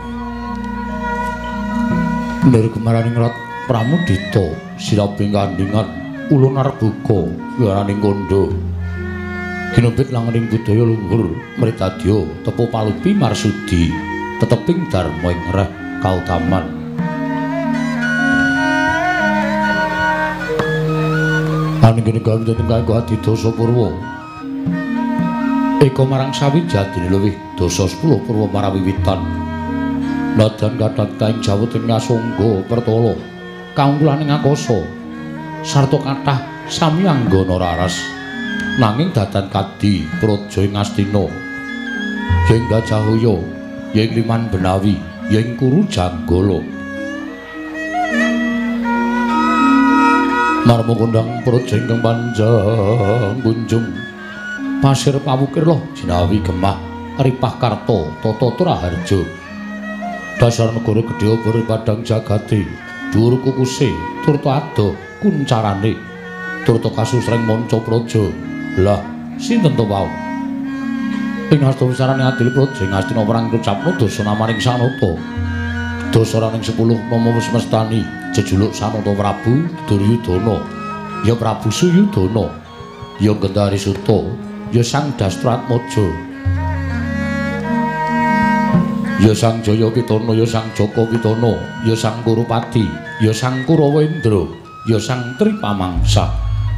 dari kemaraning rat Pramudita siraping kandhingan ulun arbuka yaraning kondo ginepit langering budaya luhur mritadya tepu palupi marsudi teteping dharma ing reh kautaman anggene gawe dhateng kanggo Adidasa Purwa eka marang sawijatine luwih dasa sepuluh purwa marawiwitan Nadan kadhang jawet ing Ngasangga Pertala kawulaning akasa sarta kathah sami anggana raras nanging dadan kadi praja ing Astina ing Gajahaya ing Liman Benawi ing Kuru Janggala marma kondang praja ingkang panjang kunjung pasir pawukir loh jinawi gemah ripah karta tata turaharja dasar negara gedhe obor padang jagate dhuwur kukuse turta adoh kuncarane turta kasusreng manca praja lah sinten to wau ing asta sarane adil praja ing Astina perang kecapno dasa namaning sanata dasaraning sepuluh nama wis mestani jejuluk Sanata Prabu Duryudana ya Prabu Suyudana ya Gendari Suta ya Sang Dastratmaja ya Sang Jayapitana ya Sang Jakapitana ya Sang Kurupati ya Sang Kurawendra ya Sang Tripamangsa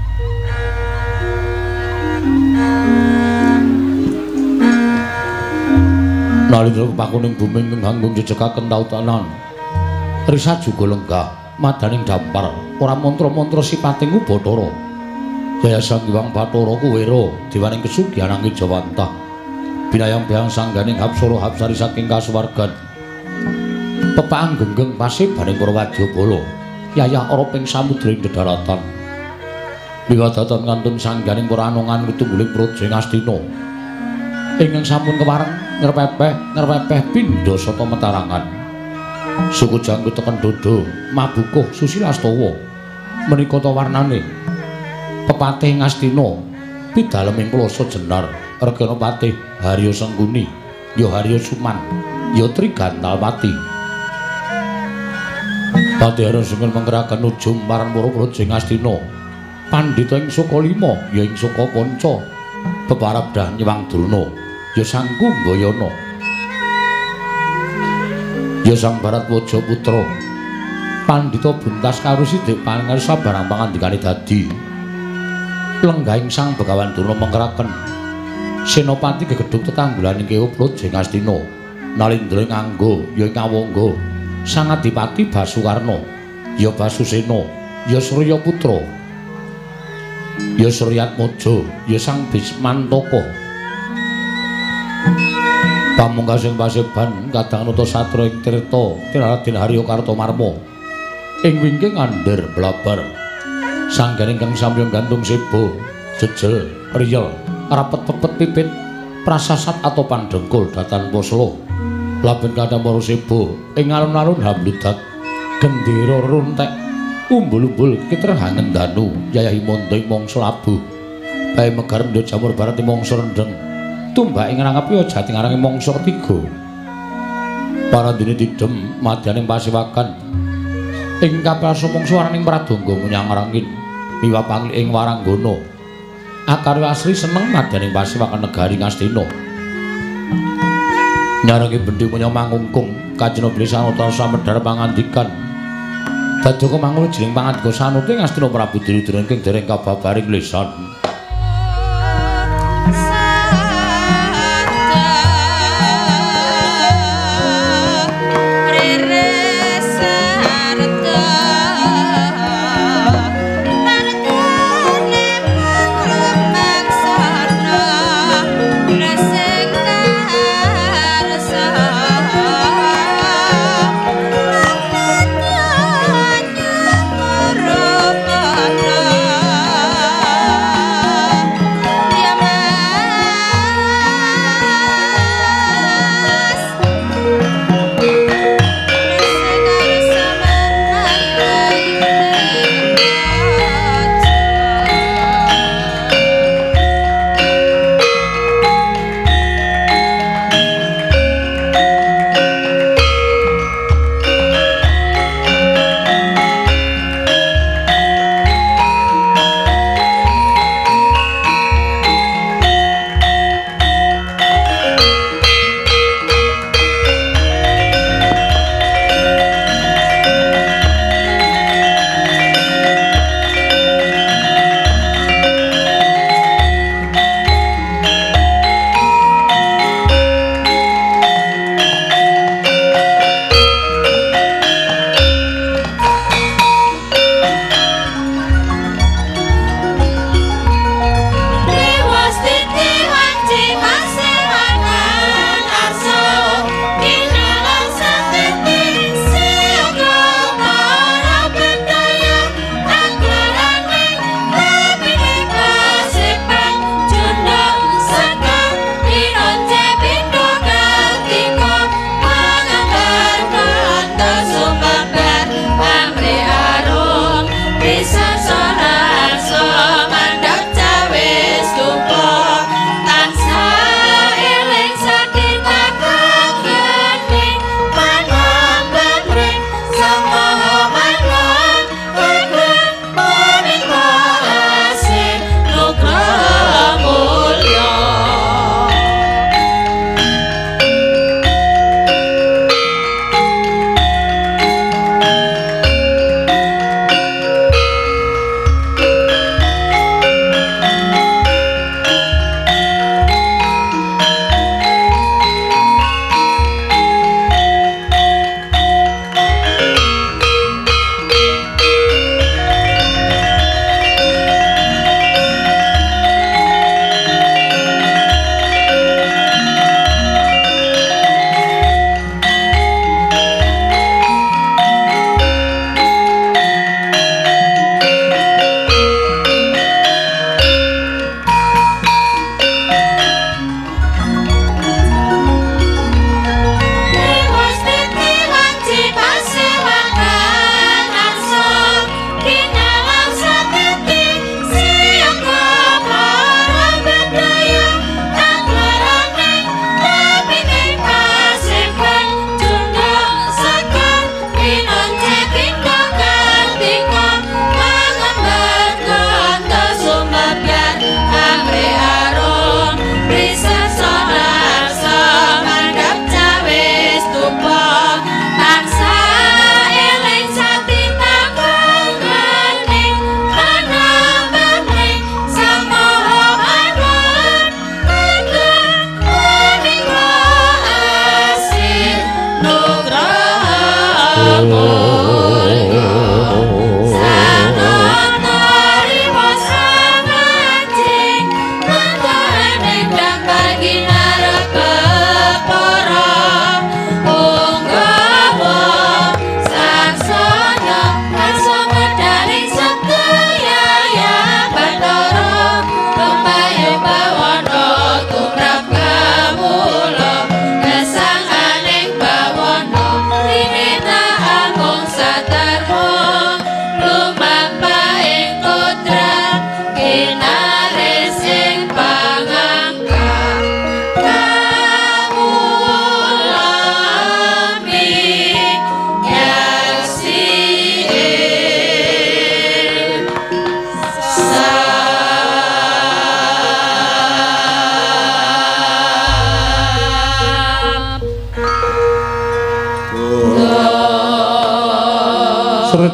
nalika pakuning bumi nganggung jejekaken tautanan risa juga lenggah madaning dampar ora mantra-mantra sipating Ubathara Jaya Sang Hyang Bathara Kuwera diwaning kesugihan angin Jawantah binayang-bayang sangganing Hapsara Hapsari saking kasuwargan pepaang genggeng pasibaning para wadyabala yayah ora ping samudring dedharatan wiwadatan kantun sangganing para anongan mitungguling praja ing Astina ingkang sampun kepareng ngrepepeh ngrepepeh pindha sata metarangan suku jangkut teken dodo mabukuh Susilastawa menika ta warnane pepatih ing Astina pidaleming plasa jenar Regana Patih Harya Sengkuni ya Harya Suman ya Trigantalpati Patih Harya Sengkuni menggerakan ujung marang para praja ing Astina pandhita ing Soka lima ya ing Soka Panca beparabdah nyewang Druna ya Sang Kunggayana ya Sang Baratwaja Putra pandhita buntas karo Sidik paling sabarang pangandikane dadi lenggahing Sang Begawan Durna menggerakan Senopati gegedhuk tetanggulan ing praja ing Astina Nalindra ing Angga ya ing Kawangga Sang Adipati Basukarna ya Basusena ya Surya Putra ya Suryatmaja ya Sang Bismantaka Pamungkasing paseban kadang nuta satra ing tirta Raden Harya Kartomarma ing wingking andher blabar sanggan ingkang samya gantung seba jejel riyel rapet pepet pipit prasasat atau pandengkul datan poslo laben kadang para seba ing alun-alun habludat gendera runtek umbul-umbul kitrehangen danu yayahi mondo ing mangsa labuh bae megar ndut jamur barat ing mangsa rendeng tumbak ing rangapi jati ngarange mangsa ketiga parandene didem madyaning pasiwakan ing kapasa mangsa waraning pradangga menyang rangin miwa pangli ing waranggana akari asri seneng madyaning pasiwakan negari Ngastina nyarangi bendi menyang mangungkung kajena Blesanata samedhar pangandikan dadoka mangul jeneng pangandika sanuti Ngastina Prabu Duryudana ing dereng kababaring lesan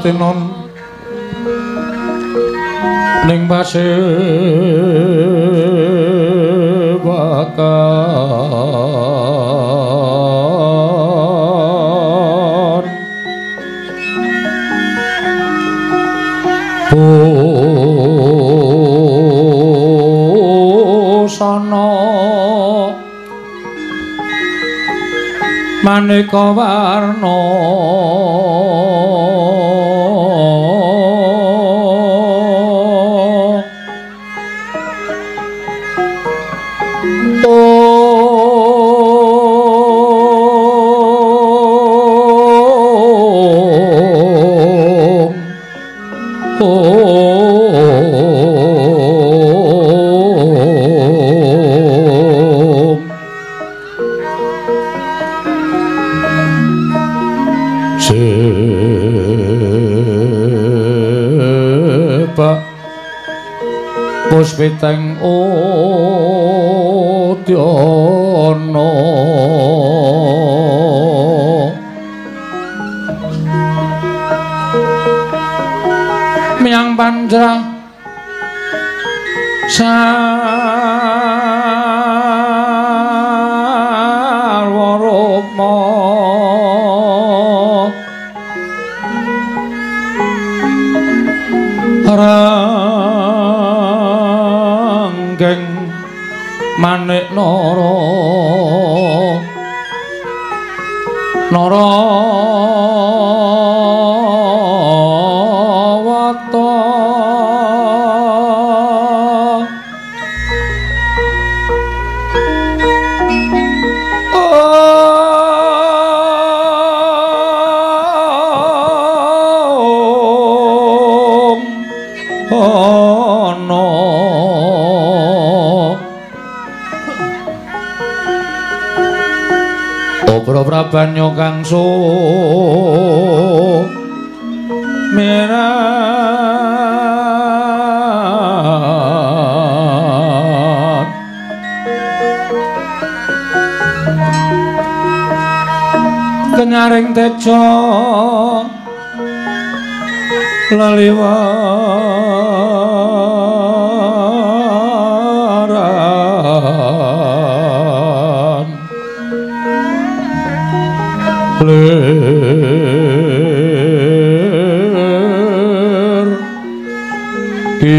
tinon ning pasewakan busana maneka warna puspiteng udyana miyang panjrah sarwa rama geng manik nara nara wata Prabanyo kang so merat kenyaring tejo laliwaran ler ki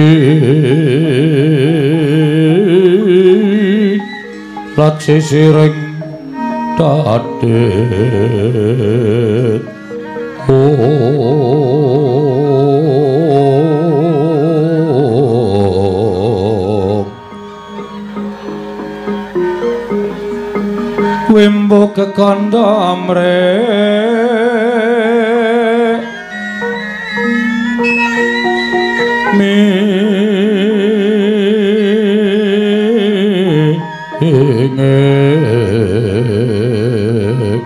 lat sisiring dadet oh wimbo kekandha mrek mingek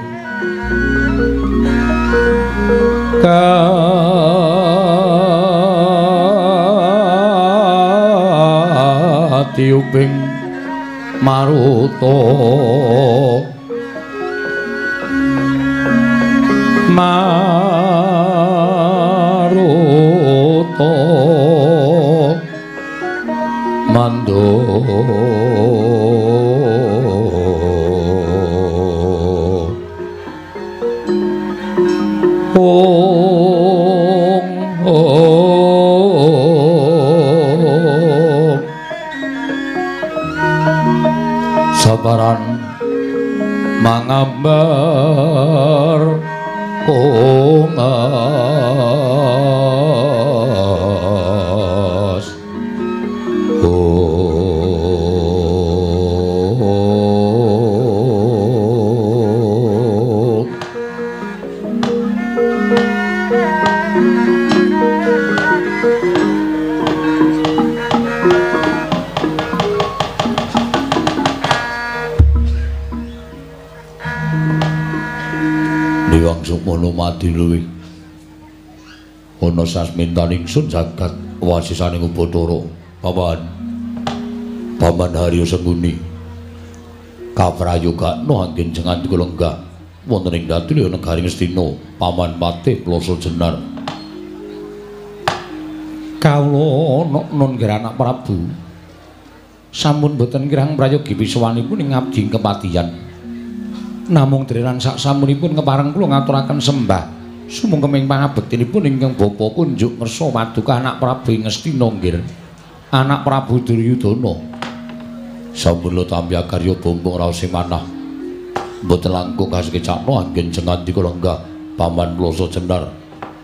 katiuping maruta maruta mando ong ong sabaran mangambar kongas oh Liwang sukmono mati luwih ana sasmintaning sun jagat wasisaning Ubathara paman paman Harya Sengguni kaprayogakna anggen jengan kula enggak wonten ing Datulya Negaring Astina paman Patih Plasa Jenar Kawula nun nggih anak Prabu. Sampun boten kirang prayogi pisuwanipun ing abdi kepatihan. Namung derenan sak samunipun kepareng kula ngaturaken sembah. Sumangkeming pangabektinipun ingkang bapa kunjuk ngersa paduka anak Prabu Ngastina nggih. Anak Prabu Duryudana. Sampun lo tampi karya bombong raos manah. Mboten langkung kasekecakno anggen jengandika lenggah paman ploso cenar.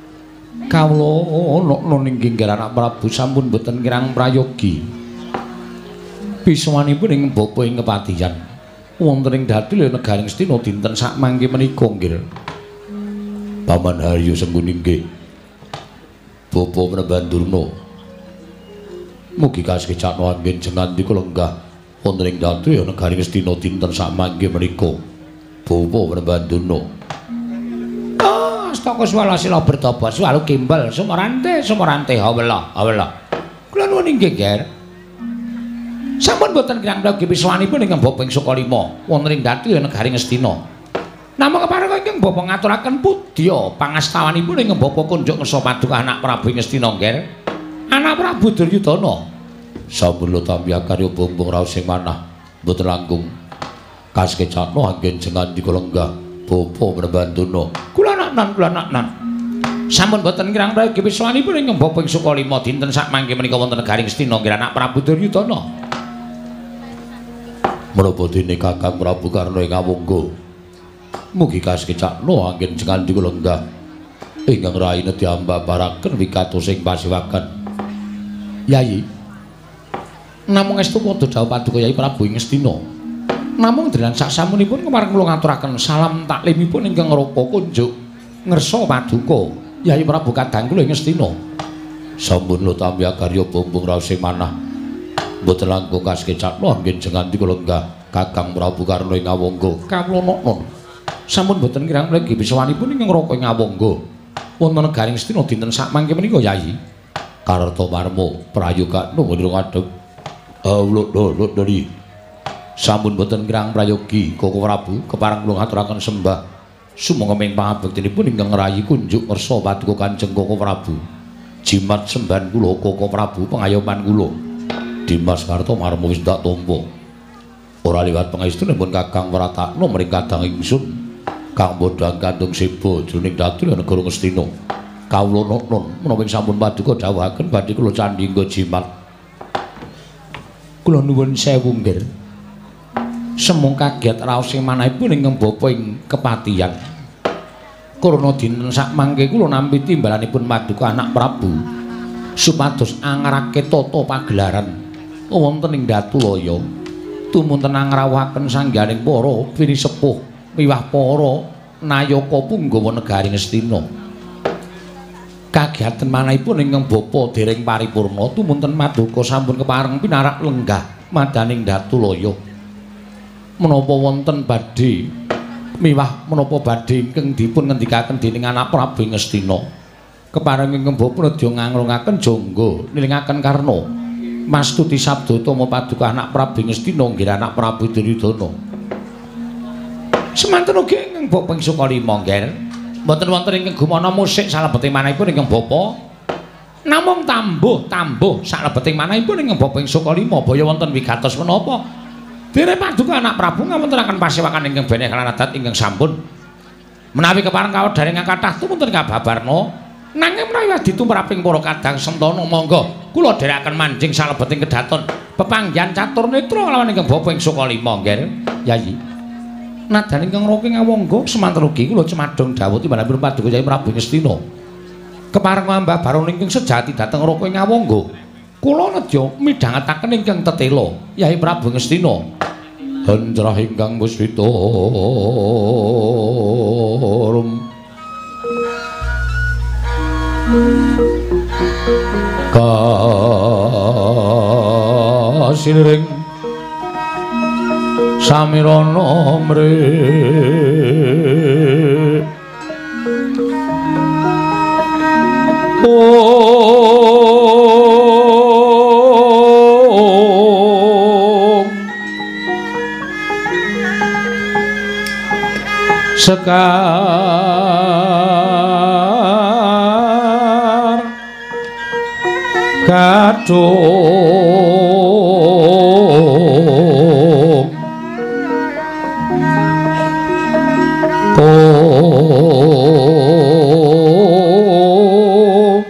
Kawula nun inggih anak Prabu sampun boten kirang prayogi. Pisuwanipun ing bapa ing kepatihan. Wonten ing Datil negaring Ngastina dinten sak mangke menika nggih. Paman Haryo Sengguni nggih. Bapa Prabandurna. Mugi kasekecakno anggen jengandika lenggah wonten ing Datil negaring Ngastina dinten sak mangke menika. Bapa Prabandurna. Astaka swalasila bertobat swalu kimbal sumarante sumarante hawela hawela. Kula nuwun inggih Ger. Sampun boten kirang prayogi pisuwanipun ingkang bapa ing Sukalima wonten ing Datil negaring Ngastina. Namung kepareng ingkang bapa ngaturaken pudya pangastawanipun ingkang bapa kunjuk ngersa paduka anak Prabu Ngastina Ger. Anak Prabu Duryudana. Sampun lo tampi karya bombong raos sing manah boten langkung kasekecakno anggen jengandika lenggah bapa Prabandurna. Kula nan kula nan. Sampun boten kirang prayogi pisuwanipun ingkang bapa ing Sukalima dinten sak mangke menika wonten negaring Ngastina nggih anak Prabu Duryudana. Menapa dene Kakang Prabu Karna ing Awangga. Mugi kasekecakno anggen jengandika lenggah ingkang raine diambabaraken wikatos ing pasiwakan. Yayi. Namung estu padha dawuh paduka Yayi Prabu Ngastina. Namung denan sak samunipun kemareng kula ngaturaken salam taklimipun ingkang rupa kunjuk ngersa paduka Yayi Prabu kadang kula ing Ngastina. Sampun lo tampi karya bombong raos sing manah. Mboten langkung kasekecakno anggen jengandika lenggah Kakang Prabu Karna ing Awangga. Kawula nun. Sampun boten kirang prayogi pisuwanipun ingkang raka ing Awangga wonten negaring Ngastina dinten sak mangke menika Yayi. Karta marmo prayoga nuwun ngadeg. Awlut lut dari. Sampun boten kirang prayogi Koko Prabu kepareng kula ngaturaken sembah. Sumangga pangabektinipun ingkang rayi kunjuk ngersa paduka Kanjeng Koko Prabu. Jimat sembahan kula Koko Prabu pengayoman kula. Dimas Karta marmo wis tak tampa. Ora liwat pangestunipun Kakang Pratakna mring kadang ingsun kang bodhang kandung seba jroning Datil negara Ngastina. Kawula nun menawi sampun paduka dawuhaken badhe kula candhingga jimat. Kula nuwun sewu nggih. Semung kaget raos sing manahipun ingkang bapa ing kepatihan. Karana dinten sak mangke kula nampi timbalanipun paduka anak Prabu supados angarake tata pagelaran wonten ing Datulaya. Tumunten angrawuhaken sangganing para pinisepuh miwah para nayaka punggawa negaring Ngastina. Kagiatan manahipun ingkang bapa dereng paripurna tumunten paduka sampun kepareng pinarak lenggah madaning Datulaya. Menapa wonten badhe miwah menapa badhe ingkang dipun ngendikaken dening anak Prabu Ngastina. Kepareng ingkang bapa nedya ngangrungaken jangga nilingaken karna mastuti sabda tama paduka anak Prabu Ngastina nggih anak Prabu Duryudana. Semanten ugi ingkang bapa ing Sukalima nggih. Mboten wonten ingkang gumana musik salebeting manahipun ingkang bapa. Namung tambuh-tambuh salebeting manahipun ingkang bapa ing Sukalima baya wonten wigatos menapa. Dene paduka anak Prabu ngawontenaken pasiwakan ingkang beneh lan adat ingkang sampun. Menawi kepareng kawedharing kathah tumunten kababarna nanging menawi ditumraping para kadang sentana monggo kula dherekaken manjing salebeting kedaton pepanggihan catur netra lawan ingkang bapa ing Sukalima nggih Yayi. Nadan ingkang raka ing Awangga semanten ugi kula cemadhong dawuh timbanipun paduka Yayi Prabu Ngastina. Kepareng ngambah baron ingkang sejati dhateng raka ing Awangga. Kula nedya midhangetaken ingkang tetela Yayi Prabu Ngastina. Hanjrah ingkang muswita kasiliring samirana mrih om sekar kadung ko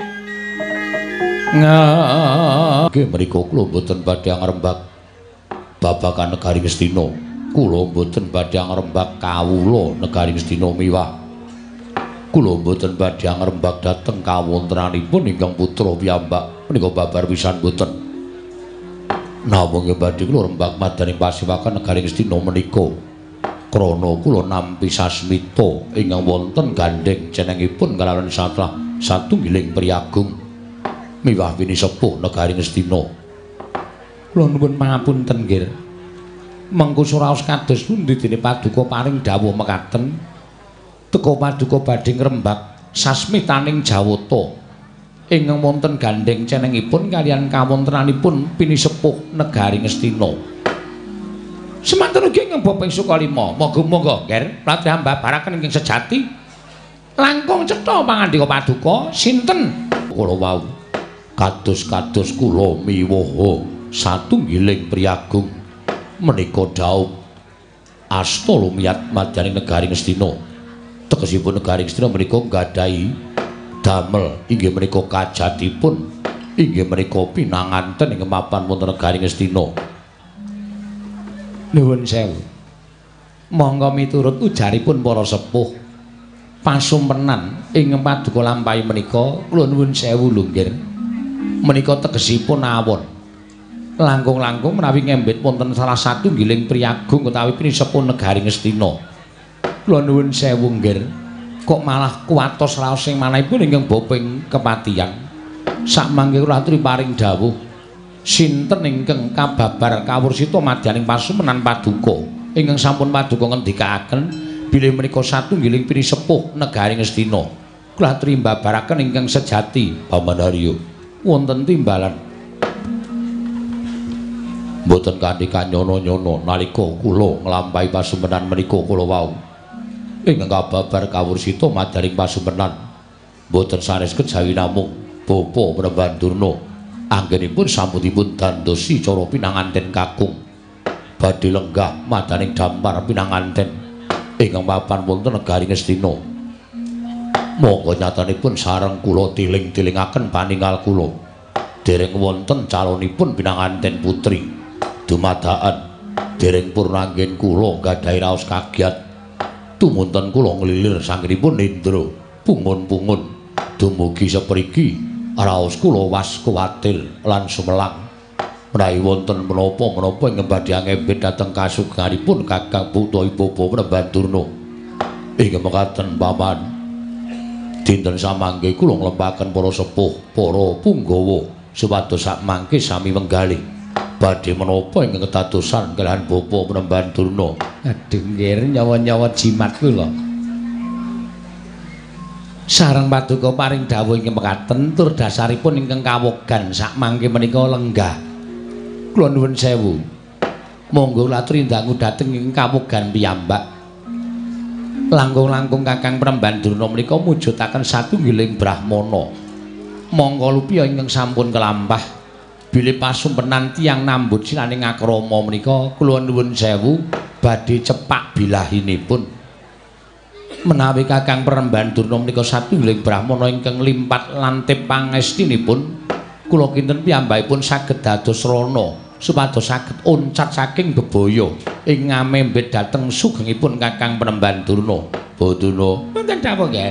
ngake mriku kula mboten badhe ngrembak babagan negari Ngastina. Kula mboten badhe ngrembak kawula negari Ngastina miwah. Kula mboten badhe ngrembak dhateng kawontenanipun ingkang putra piyambak menika babar pisan mboten. Namung badhe kula rembak madaning pasiwakan negari Ngastina menika krana kula nampi sasmita ingkang wonten gandeng jenengipun kalawan satrah satunggiling priyagung miwah wini sepuh negari Ngastina. Kula nuwun pangapunten nggih. Mengko suraos kados pundi dene paduka paring dawuh mekaten teka paduka badhe ngrembak sasmitaning Jawata ingkang wonten gandeng cenengipun kaliyan kawontenanipun pinisepuh negari Ngastina. Semanten ugi ingkang bapa Sukalima, monggo-monggo nggih pratih mbabaraken ingkang sejati. Langkung cetha pangandika paduka sinten kula wau kados-kados kula miwaha satunggiling priyagung menika daup asta lumiyat madyaning negari Ngastina. Tegesipun negari Ngastina menika nggadahi damel inggih menika kajatipun inggih menika pinanganten ing mapan wonten negari Ngastina. Nuwun sewu. Monggo miturut ujaripun para sepuh pasumpenan ing paduka lampahi menika kula nuwun sewu lho nggih. Menika tegesipun awon. Langkung-langkung menawi ngembet wonten salah satunggiling priyagung utawi pinisepuh negari Ngastina. Kula nuwun sewu nggih. Kok malah kuwatos raos sing manahipun ingkang bopeng kepatihan. Sakmangke kula aturi paring dawuh sinten ingkang kababar kawursita madyaning pasumpenan paduka ingkang sampun paduka ngendikaaken bilih menika satunggiling pinisepuh negari Ngastina. Kula aturi mbabaraken ingkang sejati Pamanarya wonten timbalan mboten kanthi kanyono-nyono nalika kula nglampahi pasumpenan menika kula wau ingkang kababar kawursita madyaning pasumpenan mboten sanes kejawi namung bapa Penemban Durna anggenipun sampun dandosi cara pinanganten kakung badhe lenggah madaning dampar pinanganten ingkang mapan wonten negari Ngastina. Monggo nyatanipun sareng kula tiling-tilingaken paninggal kula dereng wonten calonipun pinanganten putri dumadakan dereng purnanggen kula gadhahi raos kagiat tumunten kula nglilir sanggenipun Indra pungun-pungun dumugi sapriki raos kula was kuwatir lan sumelang menawi wonten menapa-menapa ing badhe ngembet dhateng kasugenganipun Kakang Putra Ibu Penemban Durna inggih mekaten paman dinten samangke kula nglempaken para sepuh para punggawa supados sakmangke sami wenggalih badhe menapa ingkang kedadosan kaliyan Bapa Penemban Durna. Aduh nggih nyawa-nyawa jimat kula. Sareng paduka paring dawuh ingkang mekaten tur dasaripun ingkang kawogan sakmangke menika lenggah. Kula nuwun sewu. Monggo latri ndangu dhateng ing kawogan piyambak. Langkung-langkung Kakang Penemban Durna menika mujudaken satunggiling brahmana. Monggo lupiya ingkang sampun kelampah bilih pasumpenan tiyang nambut sinaning akrama menika kula nuwun sewu badhe cepak bilahinipun menawi Kakang Penemban Durna menika satunggiling brahmana ingkang limpat lantip pangestinipun kula kinten piyambakipun saged dados rana supados saged oncat saking bebaya ing ngamembet dhateng sugengipun Kakang Penemban Durna. Baduna wonten dawuh nggih.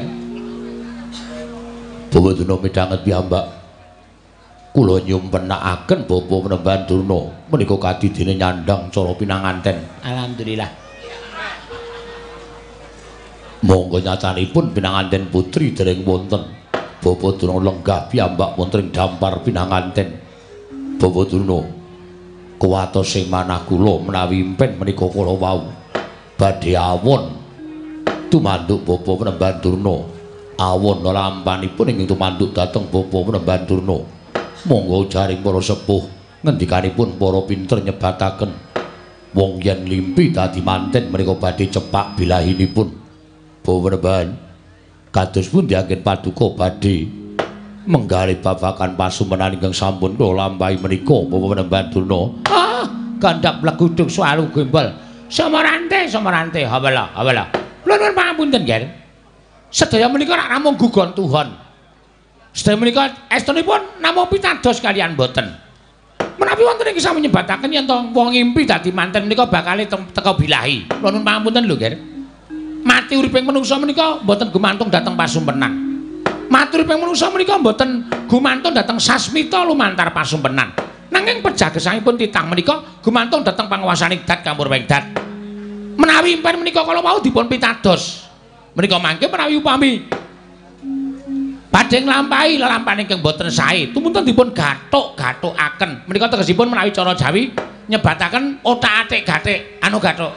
Baduna midhanget piyambak kula nyumpenakaken Bapa Penemban Durna menika kadidene nyandang cara pinanganten. Alhamdulillah. Monggo nyatanipun pinanganten putri dereng wonten. Bapa Durna lenggah piyambak wonten ing dampar pinanganten. Bapa Durna kuwatos sing manah kula menawi impen menika kula wau badhe awon tumanduk Bapa Penemban Durna. Awon lampanipun ing tumanduk dhateng Bapa Penemban Durna. Monggo jaring para sepuh ngendikanipun para pinter nyebataken wong yen limpi dadi manten menika badhe cepak bilahinipun. Penemban kados pundi anggen paduka badhe menggali babakan pasumenan ingkang sampun kula lampahi menika Bapak Panembahan Durna. Ah, gandhap leguduk swaru gembel. Samarante, samarante, hawala, hawala. Kula nuwun pangapunten, Ger. Sedaya menika rak namung gugon Tuhan. Sedaya menika estunipun namung pitados kaliyan boten. Menawi wonten ing sami nyebataken yen to wong ngimpi dadi manten menika bakal teka bilahi. Kula nuwun pangapunten lho, Ger. Mati uriping manungsa menika boten gumantung dhateng pasumpenan. Mati uriping manungsa menika boten gumantung dhateng sasmita lumantar pasumpenan. Nanging pejagesangipun titah menika gumantung dhateng panguwasaning dat kampur wengdat. Menawi impen menika kala wau dipun pitados. Menika mangke menawi upami badhe nglampahi lelampahan ingkang boten sae, tumunten dipun gathuk-gathukaken. Menika tegesipun menawi cara Jawi nyebataken otak-atik gathik anu gathuk.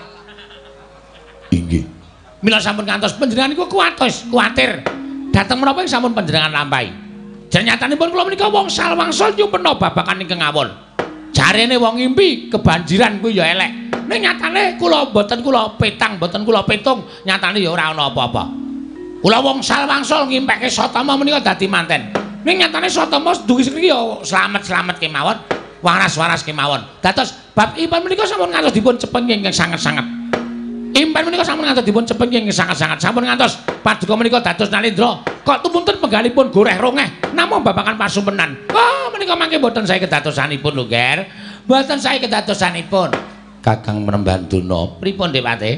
Inggih. Mila sampun ngantos panjenengan niku kuwatos, kuwatir dhateng menapa ing sampun panjenengan lampahi. Jan nyatanipun kula menika wong salwangsul nyumpena babakan ingkang awon. Jarene wong ngimpi kebanjiran kuwi ya elek. Ning nyatane kula mboten kula petang, mboten kula petung, nyatane ya ora ana apa-apa. Kula wong salwangsul ngimpeke Satama menika dadi manten. Ning nyatane Satama dugi sriki ya slamet-slamet kemawon, waras-waras kemawon. Dados bab impen menika sampun ngantos dipun cepeng ingkang sanget-sanget. Impen menika sampun ngantos dipun cepeng ingkang sanget-sanget. Sampun ngantos paduka menika dados Nalendra kok tumunten penggalipun goreh rongeh namung babakan pasumpenan. Oh, menika mangke mboten sae kedatosanipun lho, Ger. Mboten sae kedatosanipun. Kakang Panembahan Durna, pripun Depate?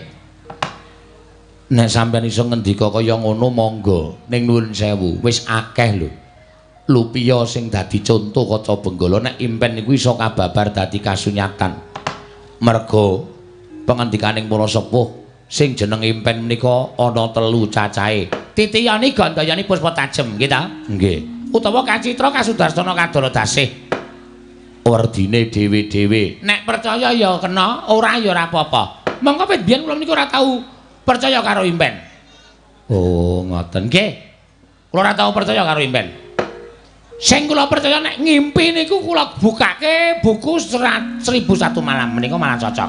Nek sampeyan iso ngendika kaya ngono monggo, ning nuwun sewu, wis akeh lho. Lupiya sing dadi conto kaca benggala nek impen niku iso kababar dadi kasunyatan. Merga pangandikaning para sepuh sing jeneng impen menika ana telu cacahe. Titiyani gandayani puspa tajem, nggih ta? Nggih. Utawa kacitra kasudarstana kadara dasih. Werdine dhewe-dhewe. Nek percaya ya kena, ora ya ora apa-apa. Monggo pit biyen kula menika ora tau percaya karo impen. Oh, ngoten. Nggih. Kula ora tau percaya karo impen. Sing kula percaya nek ngimpi niku kula bukake buku seribu satu malam menika malah cocok.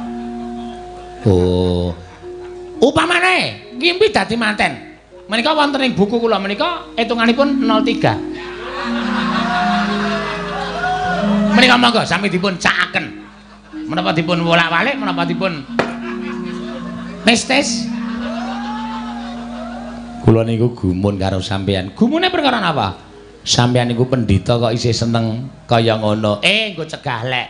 Oh. Upamane ngimpi dadi manten. Menika wonten ing buku kula menika hitunganipun nol tiga. Menika monggo sami dipun cakaken. Menapa dipun wolak-walik, menapa dipun mistis. Kula niku gumun karo sampeyan. Gumune perkara napa? Sampeyan niku pendhita kok isih seneng kaya ngono. Eh, nggo cegah lek.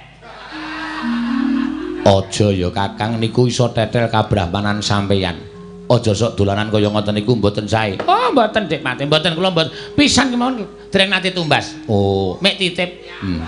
Aja ya Kakang niku iso tetel kabrahmanan sampeyan. Aja sok dolanan kaya ngoten niku mboten sae. Oh, mboten Dik Mati, mboten kula mboten. Pisan kemawon dereng nate tumbas. Oh, mek titip. Hmm.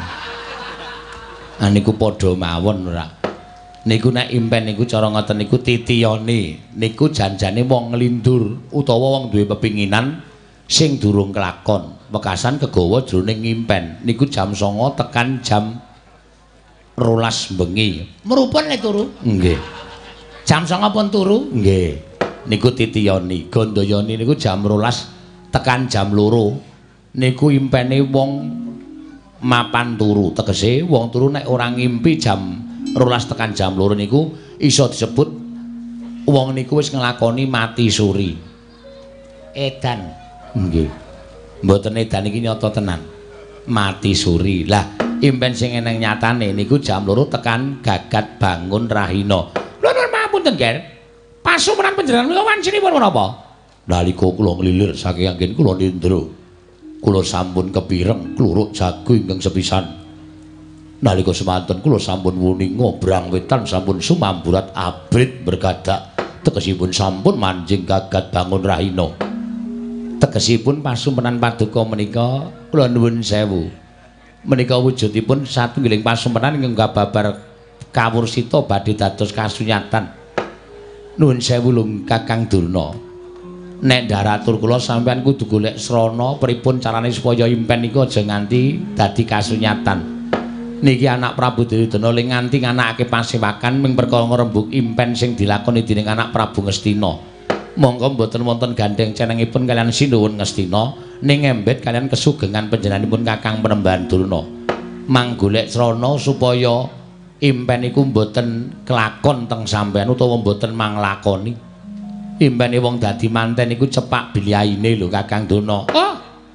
Ah niku padha mawon ora. Niku nek impen niku cara ngoten niku titiyane. Niku janjane wong nglindur utawa wong duwe pepinginan sing durung kelakon. Wekasan kegawa jroning impen. Niku jam songo tekan jam rolas bengi. Merupun nek turu? Nggih. Jam songo pun turu? Nggih. Niku titiyani, gandayani niku jam rolas tekan jam loro. Niku impene wong mapan turu, tegese wong turu nek ora ngimpi jam rolas tekan jam loro niku iso disebut wong niku wis nglakoni mati suri. Edan. Nggih. Mboten edan iki nyata tenan. Mati suri. Lah, impen sing eneng nyatane niku jam loro tekan gagat bangun rahina. Lho nuwun pamunten, Ger. Pasumenan panjenengan menika wancinipun menapa? Nalika kula nglilir saking anggen kula nindra, kula sampun kepireng kluruk jago ingkang sepisan. Nalika semanten kula sampun wuni ngobrang wetan sampun sumamburat abrit bergadak, tegesipun sampun manjing gagat bangun rahina. Tegesipun pasumenan paduka menika kula nuwun sewu. Menika wujudipun satunggiling pasumenan ingkang kababar kawursita badhe dados kasunyatan. Nuwun sewu lung Kakang Durna. Nek ndaratur kula sampeyan kudu golek srana pripun carane supaya impen niku aja nganti dadi kasunyatan. Niki anak Prabu Duryudana ling nganti nganakake pasewakan ming perkara ngrembug impen sing dilakoni dening anak Prabu Ngastina. Monggo mboten wonten gandeng cenengipun kalian Sinuwun Ngastina ning embet kalian kesugengan panjenenganipun Kakang Panembahan Durna. Mang golek srana supaya impen iku mboten kelakon teng sampean utawa mboten manglakoni. Impene wong dadi manten iku cepak bilyaine lho Kakang Durna. Oh,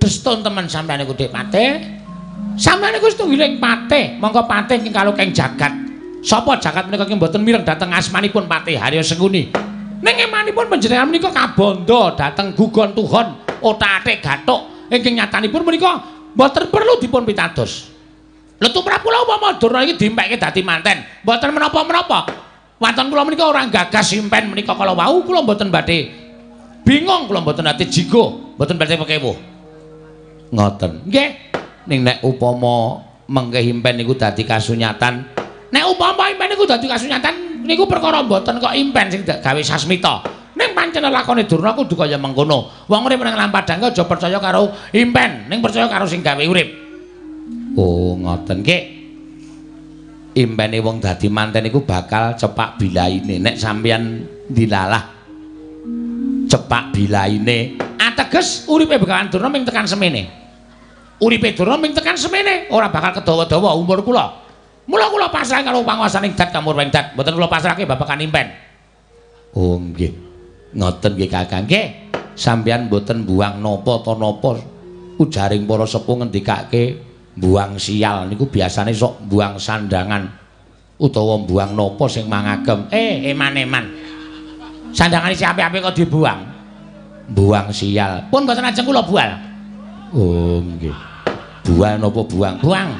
Drestun temen sampeyan iku Dik Patih. Sampeyan iku setunggiling patih, monggo patih ing kalukeng jagat. Sapa jagat menika ki mboten mireng dhateng asmanipun Patih Haryo Sengkuni. Ning emanipun panjenengan menika kabanda dhateng gugon tuhon, otak-atik gathuk ingkang nyatanipun menika mboten perlu dipun pitados. Lha tumrap kula upama Durna iki diempekke dadi manten, mboten menapa-menapa. Wonten kula menika ora gagas simpen menika kala wau kula mboten badhe bingung, kula mboten ate jigo, mboten badhe pekewuh. Ngoten. Nggih. Ning nek upama mengke impen niku dadi kasunyatan, nek upama impen niku dadi kasunyatan niku perkara mboten kok impen sing gawe sasmita. Ning pancen lakone Durna kudu kaya mengkono. Wong urip nang Lampadang aja percaya karo impen, ning percaya karo sing gawe urip. Oh, ngoten nggih. Impene wong dadi manten niku bakal cepak bilaine nek sampeyan dilalah. Cepak bilaine ateges uripe Begawan Durna ming tekan semene. Uripe Durna ming tekan semene, ora bakal kedawa-dawa umur kula. Mula kula pasrah karo panguwasaning Dat Kamurweng Dat, mboten kula pasrahke babagan impen. Oh nggih. Ngoten nggih Kakang nggih. Sampeyan mboten buang napa ta napa. Ujaring para sepuh ngendikake buang sial niku biasane sok buang sandangan utawa buang napa sing mangagem. Eh, eman-eman. Sandangane si apik-apik kok dibuang. Buang sial. Pun mboten ajeng kula bual. Oh nggih. Buang napa buang? Buang.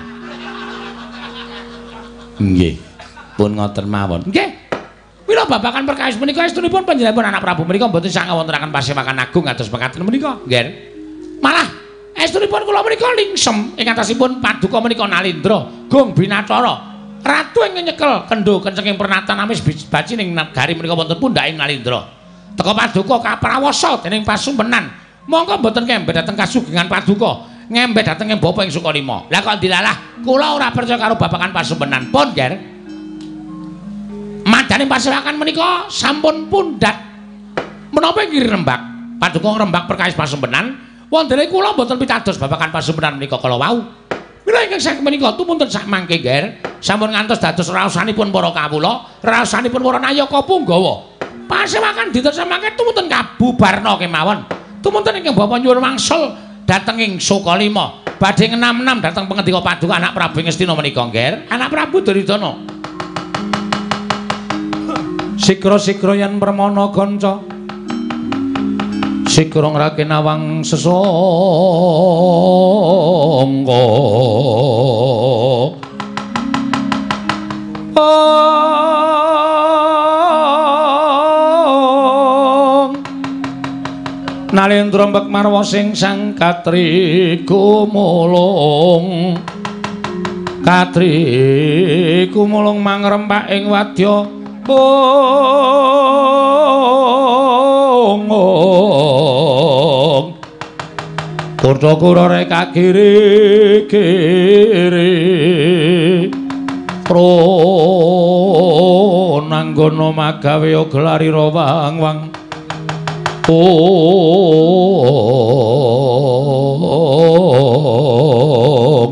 Nggih. Pun ngoten mawon. Nggih. Mila babakan perkawis menika estunipun panjenenganipun anak Prabu menika mboten sak ngawontenaken pasewakan agung atus mekaten menika. Nggih. Malah estunipun kula menika lingsem ing atasipun paduka menika Nalindra, Gong Binathara. Ratu ingkang nyekel kendho kencenging pernatan amis baci ning nagari menika wonten pundhaking Nalindra. Teka paduka kaprawasa dening Pasumpenan. Monggo mboten kembe dhateng kasugengan paduka. Ngembet dateng ing bapa ing Sukalima. Lah kok dilalah, kula ora percaya karo babakan Pasumpenan. Pun, Ger. Madaning pasewakan menika sampun pundhat. Menapa nggih Rembag? Paduka Rembag perkawis Pasumpenan, wondene kula mboten pitados babakan Pasumpenan menika kala wau. Mila ingkang saking menika tumunten sak mangke, Ger. Sampun ngantos dados raosanipun para kawula, raosanipun para nayaka Punggawa. Pasewakan diterus mangke tumunten kabubarna kemawon. Tumunten ingkang bapa nyuwun wangsul dhateng ing Sukalima badhe ngenam-enam dhateng pangandika paduka anak Prabu Ngastina menika nggih anak Prabu Duryudana sikra-sikra yen permana kanca sikra ngrakenawang sesangga Nalendra mbek marwa sing sang Katri kumulung Katri kumulung mangrempak ing wadya ong Kurta kurare kakiri-kiri pro nanggono magawe gelari wang-wang Om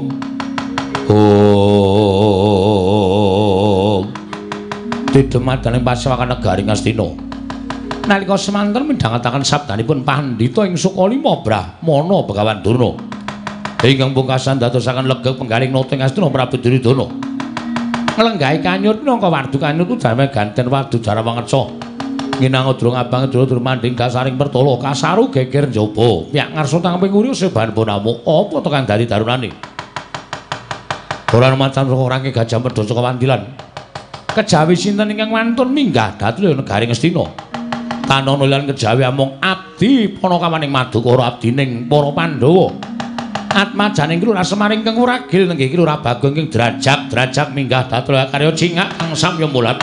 Om Didemadaning pasewakan negari Ngastina nalika semanten midhangetaken sabdanipun pandhita ing Sukalima Brahmana Begawan Durna ingkang pungkasan dadosaken legeng penggaling nata ing Ngastina Prabu Duryudana nglenggahi kanyut minangka wardu kanyut udame ganten wadu Jarawangesa nginang udrung abang durung manding dasaring pertolo kasaru geger njaba piyak ngarsa tangping uri sebahan punamu apa to kang dadi darunane ora macan saka rangke Gajah Medha saka Wandilan kejawi sinten ingkang wantun minggah dhateng negari Ngastina tanana lan kejawi amung abdi Panakawaning Madukara abdining para Pandhawa atmajaning Kilurah Semaring kang Wuragil nenggih Kilurah Bagong ing Drajak-drajak minggah dhateng karya cingak kang samya mulat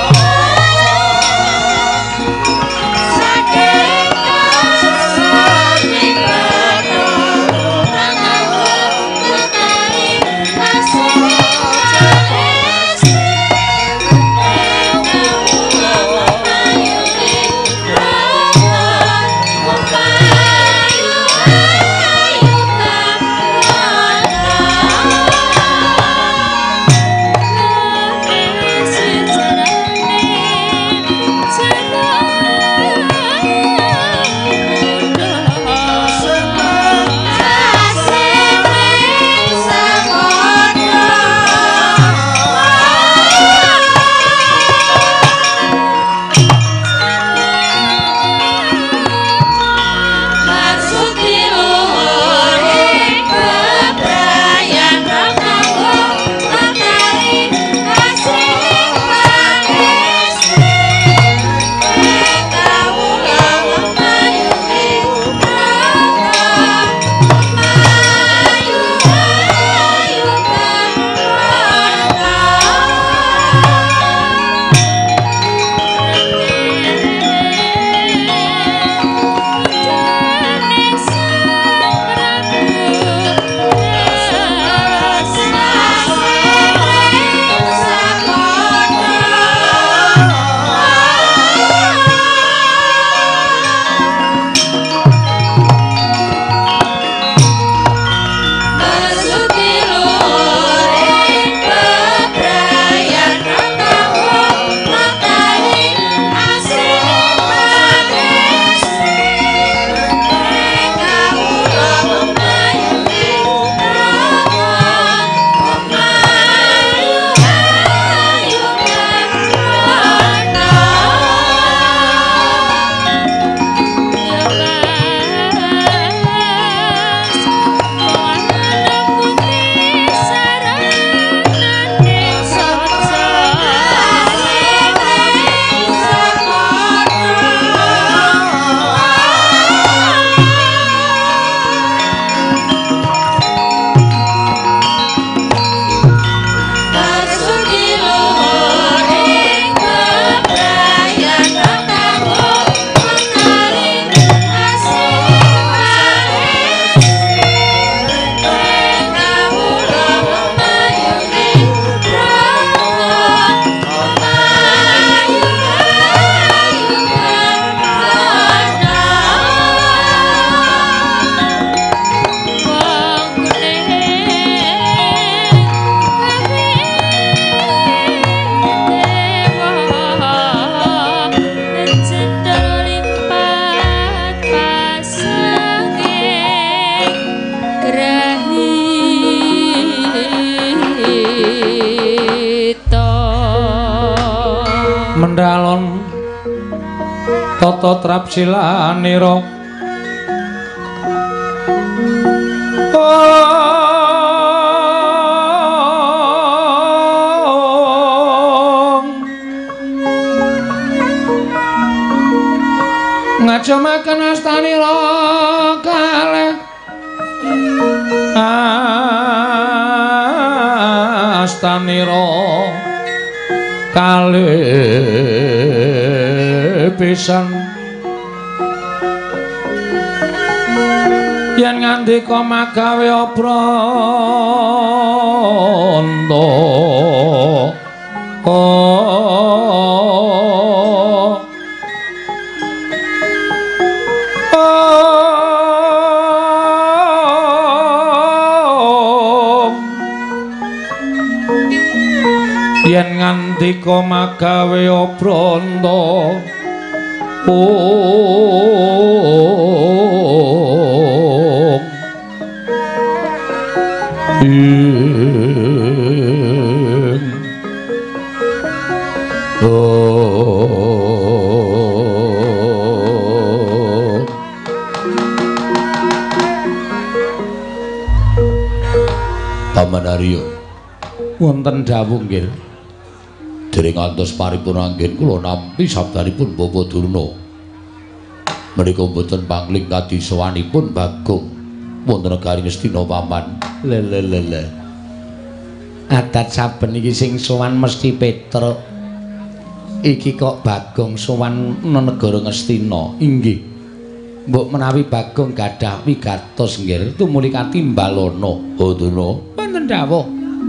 Saking mendalon tata trapsilanira ngajamaken astanira kalih astanira kalih pisan yen ngandika magawe apranta oh yen ngandika magawe apranta oh oh Paman Arya wonten dawuh nggih dereng ngantos paripun anggen kula nampi sabdanipun Bapa Durna menika mboten pangling kadi sowanipun Bagong wonten negari Ngastina paman le le le le adat saben iki sing sowan mesti Petruk iki kok Bagong sowan nang negara Ngastina inggih mbok menawi Bagong gadah wigatos nggih tumuli katimbalana oh Durna wonten dawuh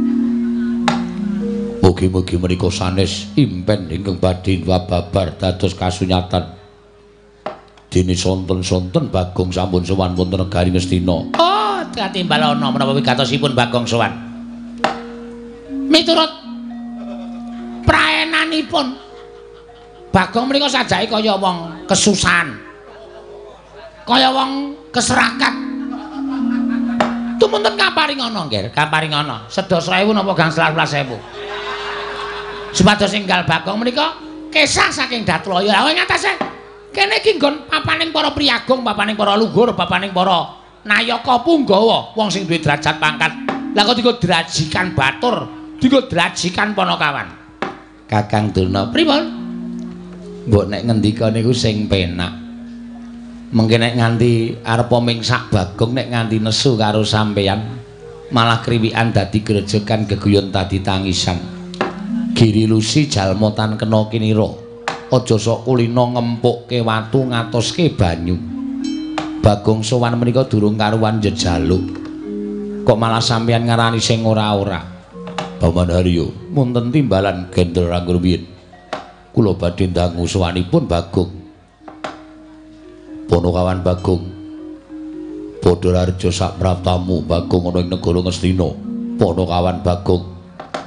mugi-mugi menika sanes impen ingkang badhe wababar dados kasunyatan dene sonten-sonten Bagong sampun sowan wonten negari Ngastina. Oh, katimbalana menapa wigatosipun Bagong sowan. Miturut praenanipun Bagong menika sajake kaya wong kesusahan. Kaya wong keserakat. Tumunten kaparingana nggih, kaparingana. Sedasa ewu napa gangsal sewelas ewu. Supados enggal Bagong menika kesah saking Datlaya. Lah ing atase kene iki nggon papaning para priyagung, papaning para luhur, papaning para nayaka punggawa, wong sing duwe derajat pangkat. Lah kok dienggo drajikan batur, dienggo drajikan Panakawan. Kakang Durna, pripun? Mbok nek ngendika niku sing penak. Mengke nek nganti arepa mingsak Bagong nek nganti nesu karo sampeyan, malah kriwikan dadi grejekan geguyon dadi tangisan. Giri lusi jalma tan kena kinira aja sok kulina ngempukke watu ngatoske banyu. Bagong sowan menika durung karuan jejaluk kok malah sampeyan ngarani sing ora-ora. Paman Harya wonten timbalan gendel ranggur biyen kula badhe ndangu sowanipun Bagong. Panakawan Bagong padha raja sak praptamu Bagong ana ing negara Ngastina. Panakawan Bagong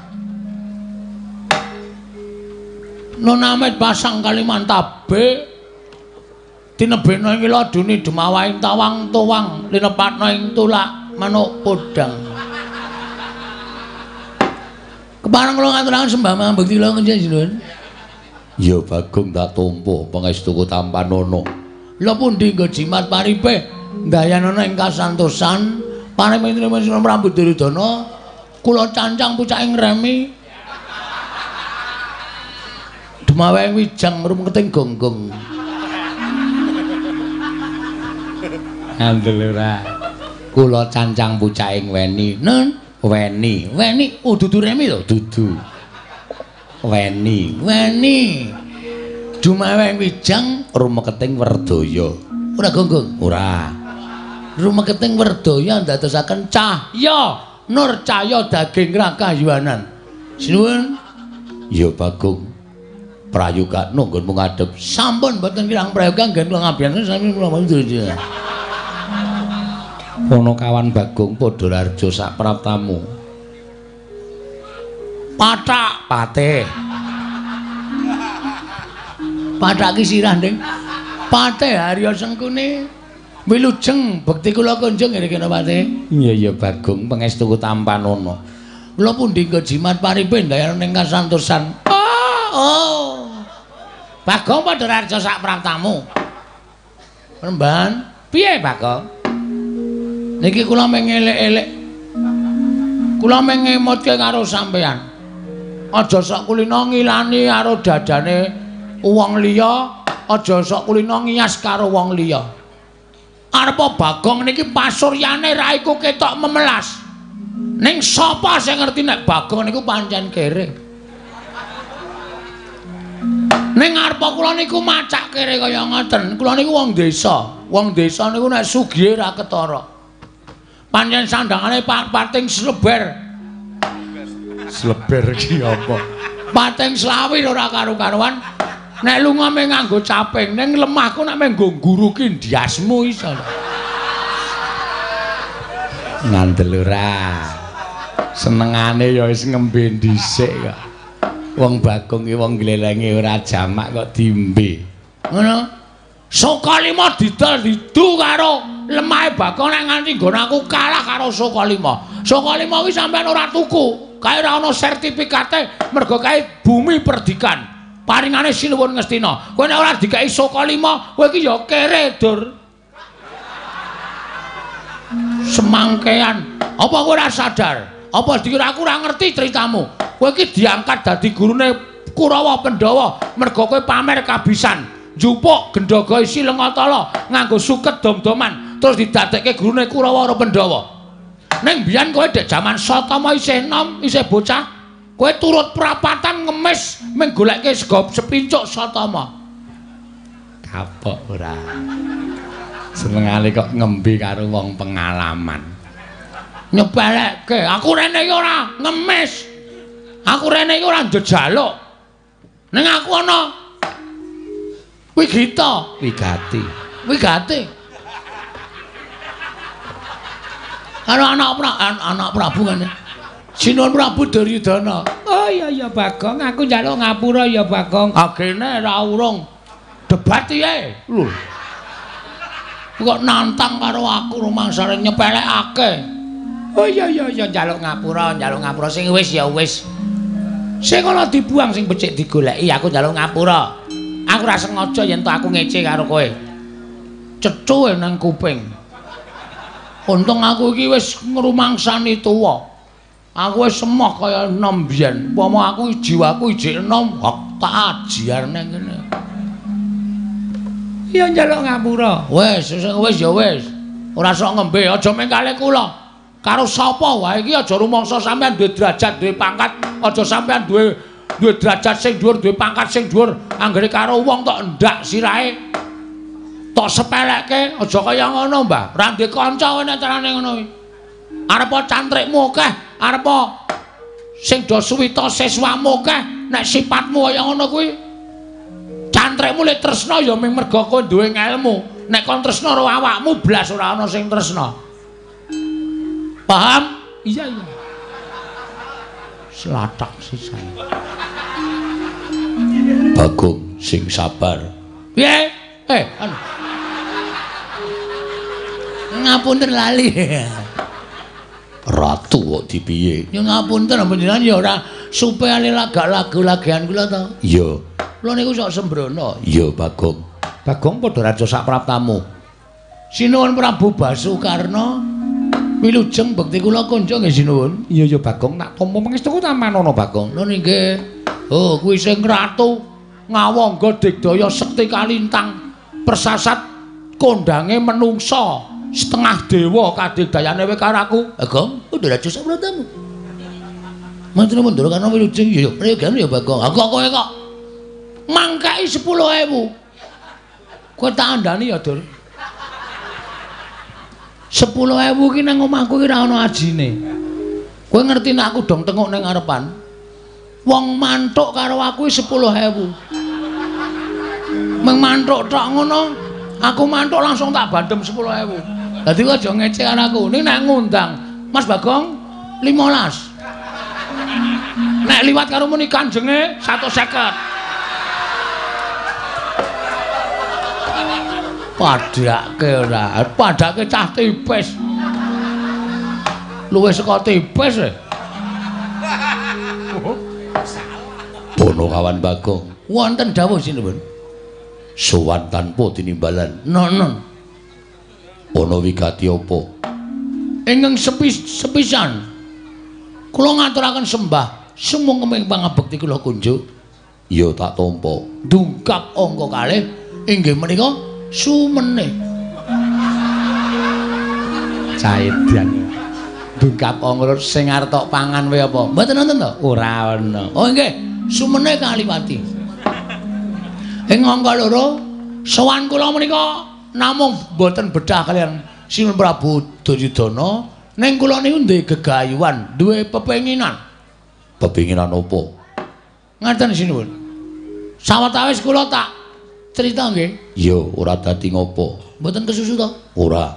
Nona Amit pasang Kalimantabe tinebena ing ladune demawaing tawang-tawang linepatna ing tulak manuk podang. Kepareng kula ngaturaken sembah mambekti kula njenengan. Ya Bagong tak tampa pangestuku Tampanana. Lha pundi nggo jimat paripe ndayanana ing kasantosan panemene Sira Prabu Duryudana kula cancang pucaking remi Dumaweng wijang rumketing gonggong. Andel ora. Kula cancang pucaking weni. Nun, weni. Weni oh dudu remi to, dudu. Weni, weni. Dumaweng wijang rumketing Werdaya. Ora gonggong? Ora. Rumketing Werdaya ndadosaken cahya nur cahya daging rakayuwanan. Sinuwun. Ya Bagong. Prayoga nunggun ngadep sampun mboten kirang prayoga nggen kula ngabiyen sami kula mandura. Panakawan Bagong padha raja sak praptamu. Pathak patih. Pathak ki sirah nding. Patih Harya Sengkuni. Wilujeng bekti kula kunjung ngene kene patih. Iya iya Bagong pangestuku Tampanana. Kula pundi nggo jimat paripe ndayan ning kasantosan. Oh. Bagong padha raja sak praptamu. Remban, piye Bagong? Niki kula mengelek-elek. Kula mengemotke karo sampean. Aja sok kulino ngilani karo dadane wong liya, aja sok kulino ngiyas karo wong liya. Arepa Bagong niki pasuryane ra iku ketok memelas. Ning sapa sing ngerti nek Bagong niku pancen kere. Ning arepa kula niku macak kere kaya ngoten. Kula niku wong desa. Wong desa niku nek sugih ra ketara. Pancen sandangane pating sleber. Sleber ki apa? Pating slawi ora karo-karuan. Nek lunga meh nganggo caping, ning lemahku nek meh nggo guruki ndiasmu iso. Ngandel ora. Senengane ya wis ngembe dhisik kok. Wong Bagong ki wong glelenge ora jamak kok diembe. Ngono. Sokalima didol didu karo lemahe Bagong nek nganti nggon aku kalah karo Sokalima. Sokalima kuwi sampean ora tuku. Kae ora ana sertifikate mergo kae bumi perdikan. Paringane Sinuwun Ngastina. Kowe nek ora dikai Sokalima, kowe iki ya kere, Dur. Semangkean. Apa kowe ora sadar? Apa dikira aku ora ngerti ceritamu? Kowe iki diangkat dadi gurune Kurawa Pandhawa mergo kowe pamer kabisan. Njupuk Gendhaga isi Lengatala nganggo suket dom-doman terus didadekke gurune Kurawa karo Pandhawa. Ning biyen kowe dek jaman Satama isih enom, isih bocah, kowe turut prapatan ngemis mung goleke sego sepincuk Satama. Kapok ora. Senengane kok ngembe karo wong pengalaman. Nyepelekke, aku rene iki ora ngemis. Aku rene iki ora njejaluk. Ning aku ana Wigita, Wigati. Wigati. Karo anak pra, anak Prabu kan. Sinuwun Prabu Duryudana. Oh iya ya Bagong, aku njaluk ngapura ya Bagong. Agene ra urung debat piye? Lho. Kok nantang karo aku rumangsane nyepelekake. Oh iya iya ya njaluk ngapura, njaluk ngapura sing wis ya wis. Sing ana dibuang sing becik digoleki, aku njaluk ngapura. Aku ora sengaja yen to aku ngece karo kowe. Cethu nang kuping. Untung aku iki wis ngrumangsani tuwa. Aku wis semoh kaya enom biyen. Upama aku jiwaku ijik enom, hak tak ajar nang kene. Ya njaluk ngapura. Wis, wis ya wis. Ora sok ngembe, aja mengkale kula. Karo sapa wae iki aja rumangsa sampean duwe derajat, duwe pangkat, aja sampean duwe duwe derajat sing dhuwur, duwe pangkat sing dhuwur, anggere karo wong tok ndak sirahe. Tok sepelekke aja kaya ngono, Mbah. Ra ndek kanca nek carane ngono kuwi. Arepa cantrikmu akeh, arepa sing do suwita siswamu akeh, nek sifatmu kaya ngono kuwi. Cantrikmu lek tresna ya mung mergo kowe duwe ngelmu. Nek kon tresna karo awakmu blas ora ana sing tresna. Paham? Iya iya. Slatak sisan. Bagong sing sabar. Piye? Eh, anu. Ngapunten lali. Ratu kok dipiye? Ya ngapunten panjenengan ya ora supe ali lagu-lagu-lagian kula to. Iya. Kula niku sok sembrono. Iya, Bagong. Bagong padha raja sak praptamu. Sinuwun Prabu Basukarna wilujeng bekti kula konco nggih sinuwun. Iya ya Bagong, tak tampa pangestuku ta manono Bagong. Lho nggih. Oh, kuwi sing ratu ngawangga digdaya sekti kalintang persasat kondange menungsa. Setengah dewa kadigdayane wae karo aku. Bagong, udah raja sak praptamu. Mantune mundur karena wilujeng ya ya ya Bagong. Aku kowe kok mangkai sepuluh ewu. Kowe tak andani ya, Dur. sepuluh ewu ki nang omahku ki ora ana ajine. Kowe ngerti nek aku dong tengok ning ngarepan. Wong mantuk karo aku sepuluh ewu. Meng mantuk tok ngono, aku mantuk langsung tak bandem sepuluh ewu. Dadi kok aja ngece karo aku. Ning nek ngundang Mas Bagong limolas. Nek liwat karo muni kanjenge seratus seket. Padake ora, padake cah tipis. Luwih saka tipis e. Bono kawan Bagong. Wonten dawuh sinten? Sowan tanpa tinimbalan. Nonon. Ana wigati apa? Ingkang sepis sepisan. Kula ngaturaken sembah sumung kemeng pangabekti kula kunjuk. Ya tak tampa. Dungkap angka kalih inggih menika sumene. Caedan. Dungkap angka sing arep tok pangan wae apa? Mboten nonton to? Ora ana. Oh nggih, sumene kaliwati. Ing angka loro sowan kula menika namung boten bedah kalian Sinten Prabu Duryudana ning kula niku duwe gegayuhan, duwe pepenginan. Pepenginan apa? Ngaten sinuwun. Sawetawis kula tak crita nggih. Ya, ora dadi ngopo. Mboten kesusu to? Ora.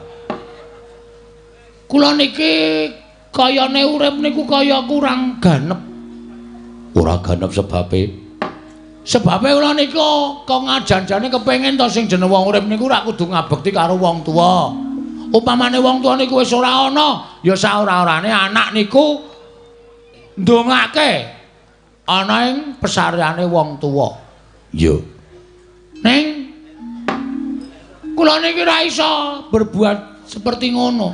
Kula niki kayane urip niku kaya kurang ganep. Ora ganep sebabe Sebabe kula niku kok ngajanjane kepengin to sing jeneng wong urip niku ora kudu ngabekti karo wong tuwa. Upamane wong tuwa niku wis ora ana, ya saora-orane anak niku ndongake ana ing pesareane wong tuwa. Ya. Ning kula niki ora iso berbuat seperti ngono.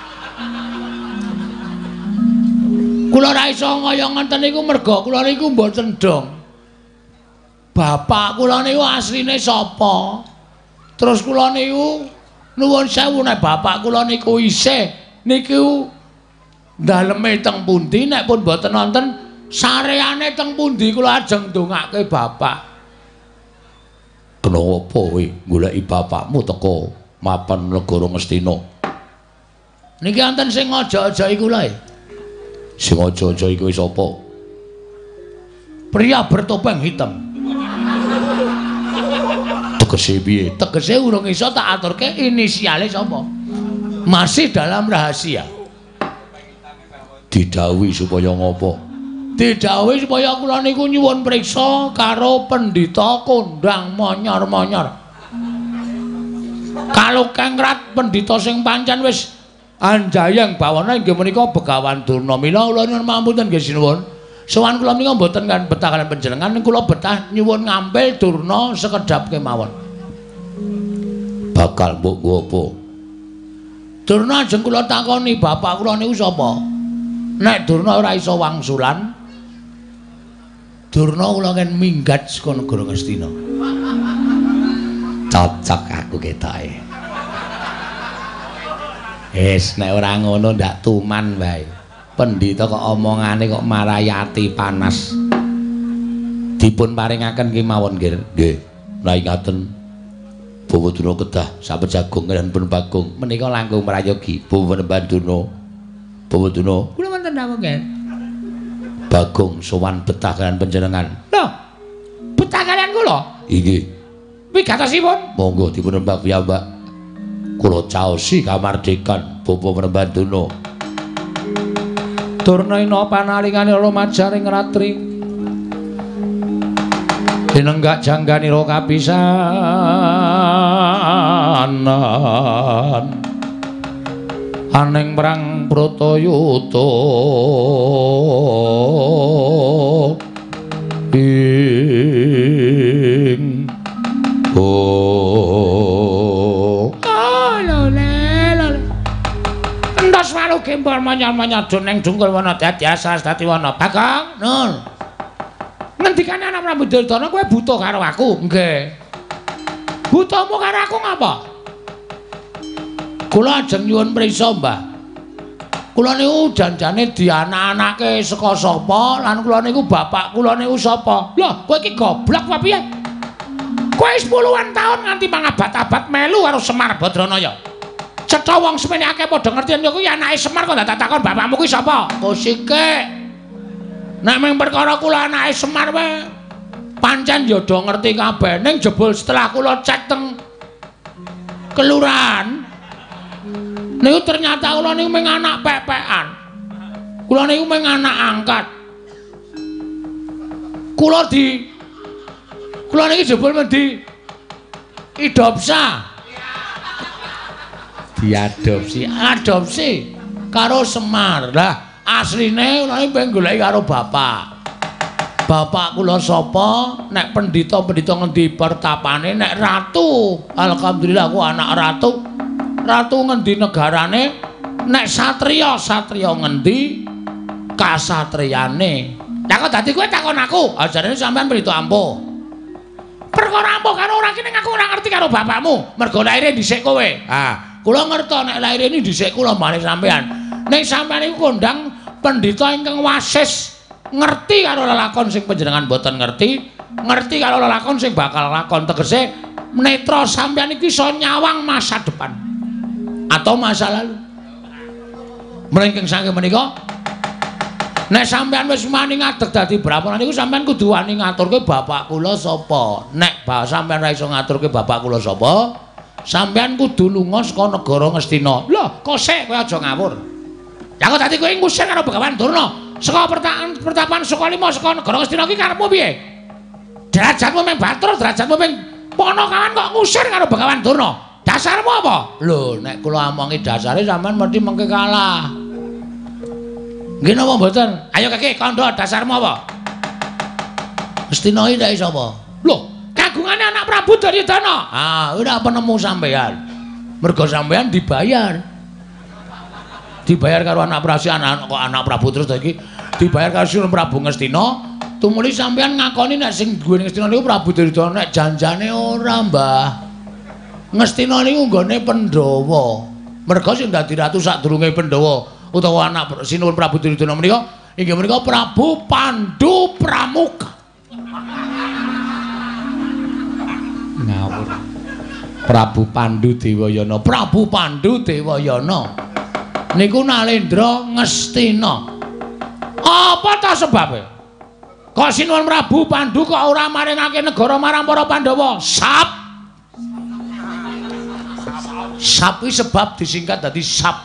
Kula ora iso kaya ngoten niku merga kula niku mboten dong. Bapak kula niku asline sapa? Terus kula niku nuwun sewu nek bapak kula niku isih niku daleme teng pundi nek pun mboten wonten sareane teng pundi kula ajeng ndongake bapak. Kenapa kowe goleki bapakmu teko mapan negara Ngastina? Niki wonten sing aja-aja iku lho. Sing aja-aja iku sapa? Pria bertopeng hitam. Tegese piye? Tegese urung iso tak aturke inisiale sapa. Masih dalam rahasia. Didhawuhi supaya ngopo? Didhawuhi supaya kula niku nyuwun priksa karo pendhita kondang monyor-monyor. Kalau kengrat pendhita sing pancen wis anjayang bawana inggih menika Begawan Durna. Mila kula nyuwun pamungten nggih sinuwun. Sowan kula menika mboten kan betah kalian panjenengan, kula betah nyuwun ngambil Durna sekedhap kemawon. Bakal mbok nggo apa? Durna ajeng kula takoni bapak kula niku sapa? Nek Durna ora iso wangsulan, Durna kula kan minggat saka negara Ngastina. Cocok aku ketoke. Wis nek ora ngono ndak tuman wae. Pendhita kok omongane kok marayati panas. Dipun paringaken kemawon nggih. Nggih. Rai ngaten. Bawa Durna kedah sampun jagung lan pun Bagong menika langkung merayogi Bawa Durna. Bawa Durna. Kula wonten dawuh nggih. Bagong sowan betah kalian panjenengan. Lho. Betah kalian kula? Inggih. Wigatosipun? Monggo dipun rembak piyambak. Kula caosi kamardikan Bawa Durna. Durna ina panalingane lumajaring ratri. Dinenggak jangganira kapisanan. Aning perang Bratayuda. Ing oh entos walu gempor manyar-manyar ning dungkul wana dadi asas dadi wana. Bagong, Nun. Ngendikane ana Prabu Duryudana kowe buta karo aku? Nggih. Butamu karo aku ngapa? Kula ajeng nyuwun priksa, Mbah. Kula niku janjane dianak-anake saka sapa lan kula niku bapak kula niku sapa? Lho, kowe iki goblok apa piye? Kowe wis puluhan taun nganti mangabad-abad melu karo Semar Badranaya. Cetha wong semene akeh padha ngerti yen kuwi anake Semar kok ndak takon bapakmu kuwi sapa? Kosike. Nek mung perkara kula anake Semar wae pancen ya do ngerti kabeh. Ning jebul setelah kula cek teng kelurahan niku ternyata kula niku mung anak pepekan. Kula niku mung anak angkat. Kula di kula niki jebul men di idopsa. Diadopsi, adopsi karo Semar. Lah asline kula iki pengen goleki karo bapak. Bapak kula sapa? Nek pendhita-pendhita ngendi pertapane? Nek ratu, alhamdulillah aku anak ratu. Ratu ngendi negarane? Nek satriya, satriya ngendi kasatriyane. Lah kok dadi kowe takon aku? Ajarane sampean pendhita ampuh. Perkara ampuh kan ora kene aku ora ngerti karo bapakmu. Mergo laire dhisik kowe. Ah, kula ngerti nek laire ini dhisik kula mbane sampean. Nek sampean iku kondang pendhita ingkang wasis ngerti karo lelakon sing panjenengan boten ngerti, ngerti karo lelakon sing bakal lakon tegese netra sampeyan iki iso nyawang masa depan atau masa lalu. Mrengking saking menika nek sampeyan wis mani ngadeg dadi brawana niku sampeyan kudu wani ngaturke bapak kula sapa. Nek ba sampeyan ra iso ngaturke bapak kula sapa, sampeyan kudu lunga saka negara Ngastina. Lho, kok sik kowe aja ngawur. Ya kok dadi kowe ngusir karo Begawan Durna? Saka pertapan pertapan Sukalima saka negara Ngastina iki karepmu piye? Derajatmu mung Batur, derajatmu mung Ponokawan kok ngusir karo Begawan Durna. Dasarmu apa? Lho, nek kula omongi dasare sampean mesti mengke kalah. Nggih napa mboten? Ayo Kakek, kandha dasarmu apa? Ngastina iki ndake sapa? Lho, kagungane anak Prabu Duryudana. Ah, ora penemu sampean. Mergo sampean dibayar. Dibayar karo anak Prabu anak kok anak Prabu terus iki dibayar karo Sinten Prabu Ngastina tumuli sampean ngakoni nek sing duwe Ngastina niku Prabu Duryudana nek janjane ora Mbah Ngastina niku nggone Pandhawa merga sing dadi ratu sadurunge Pandhawa utawa anak Sinten Prabu Duryudana menika inggih menika Prabu Pandhu Pramuka ngawur Prabu Pandhu Dewayana Prabu Pandhu Dewayana niku Nalendra Ngastina. Apa ta sebabe? Kok Sinuwun Prabu Pandhu kok ora maringake negara marang para Pandhawa? Sap. Sap iki sebab disingkat dadi Sap.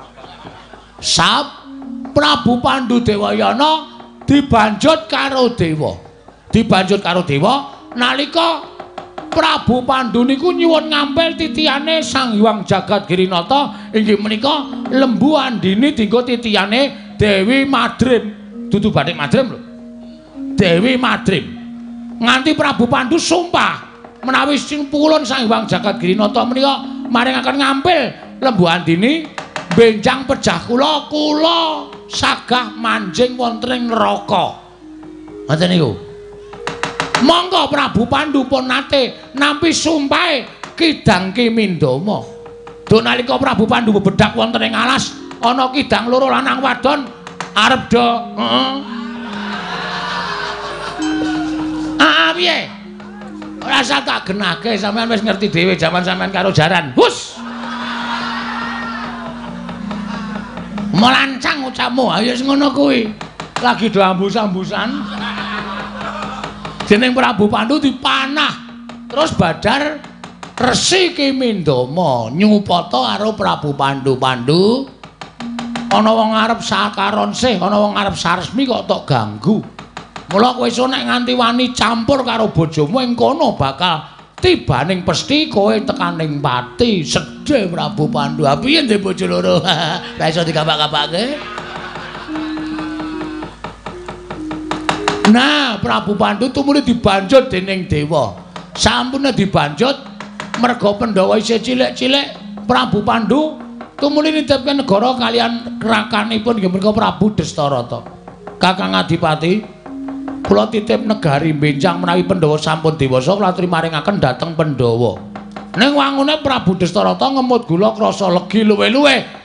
Sap Prabu Pandhu Dewayana dibanjut karo dewa. Dibanjut karo dewa nalika Prabu Pandhu niku nyuwun ngampil titiyane Sang Hyang Jagat Girinata inggih menika Lembu Andini dinggo titiyane Dewi Madrim. Dudu Bathik Madrim lho. Dewi Madrim. Nganti Prabu Pandhu sumpah menawi sing pulun Sang Hyang Jagat Girinata menika maringaken ngampil Lembu Andini benjang pejah kula kula sagah manjing wonten ing neraka. Ngoten niku. Monggo Prabu Pandhu pun nate nampi sumpahe Kidang Kimindama. Do nalika Prabu Pandhu bebedak wonten ing alas ana kidang loro lanang wadon arep do heeh. Ah piye? Ora usah tak genake sampean wis ngerti dhewe jaman sampean karo jaran. Hus. Melancang ucapmu, ayo wis ngono kuwi. Lagi do ambus-ambusan. Jeneng Prabu Pandhu dipanah terus Badar Resi Kimindama nyupata karo Prabu Pandhu. Pandhu ana wong arep sakaron sih ana wong arep saresmi kok tok ganggu mula kowe iso nek nganti wani campur karo bojomu ing kono bakal tibaning pesthi kowe tekaning pati sedhe Prabu Pandhu. Ha piye ndek bojo loro ra iso digapak-gapake. Nah, Prabu Pandhu tumuli dibanjut dening dewa. Sampune dibanjut merga Pandhawa isih cilik-cilik, Prabu Pandhu tumuli nitipke negara kalian rakanipun nggih menika Prabu Destarata. Kakang Adipati, kula titip negari benjang menawi Pandhawa sampun dewasa kula aturi maringaken dhateng Pandhawa. Ning wangune Prabu Destarata ngemut gula krasa legi luwe-luwe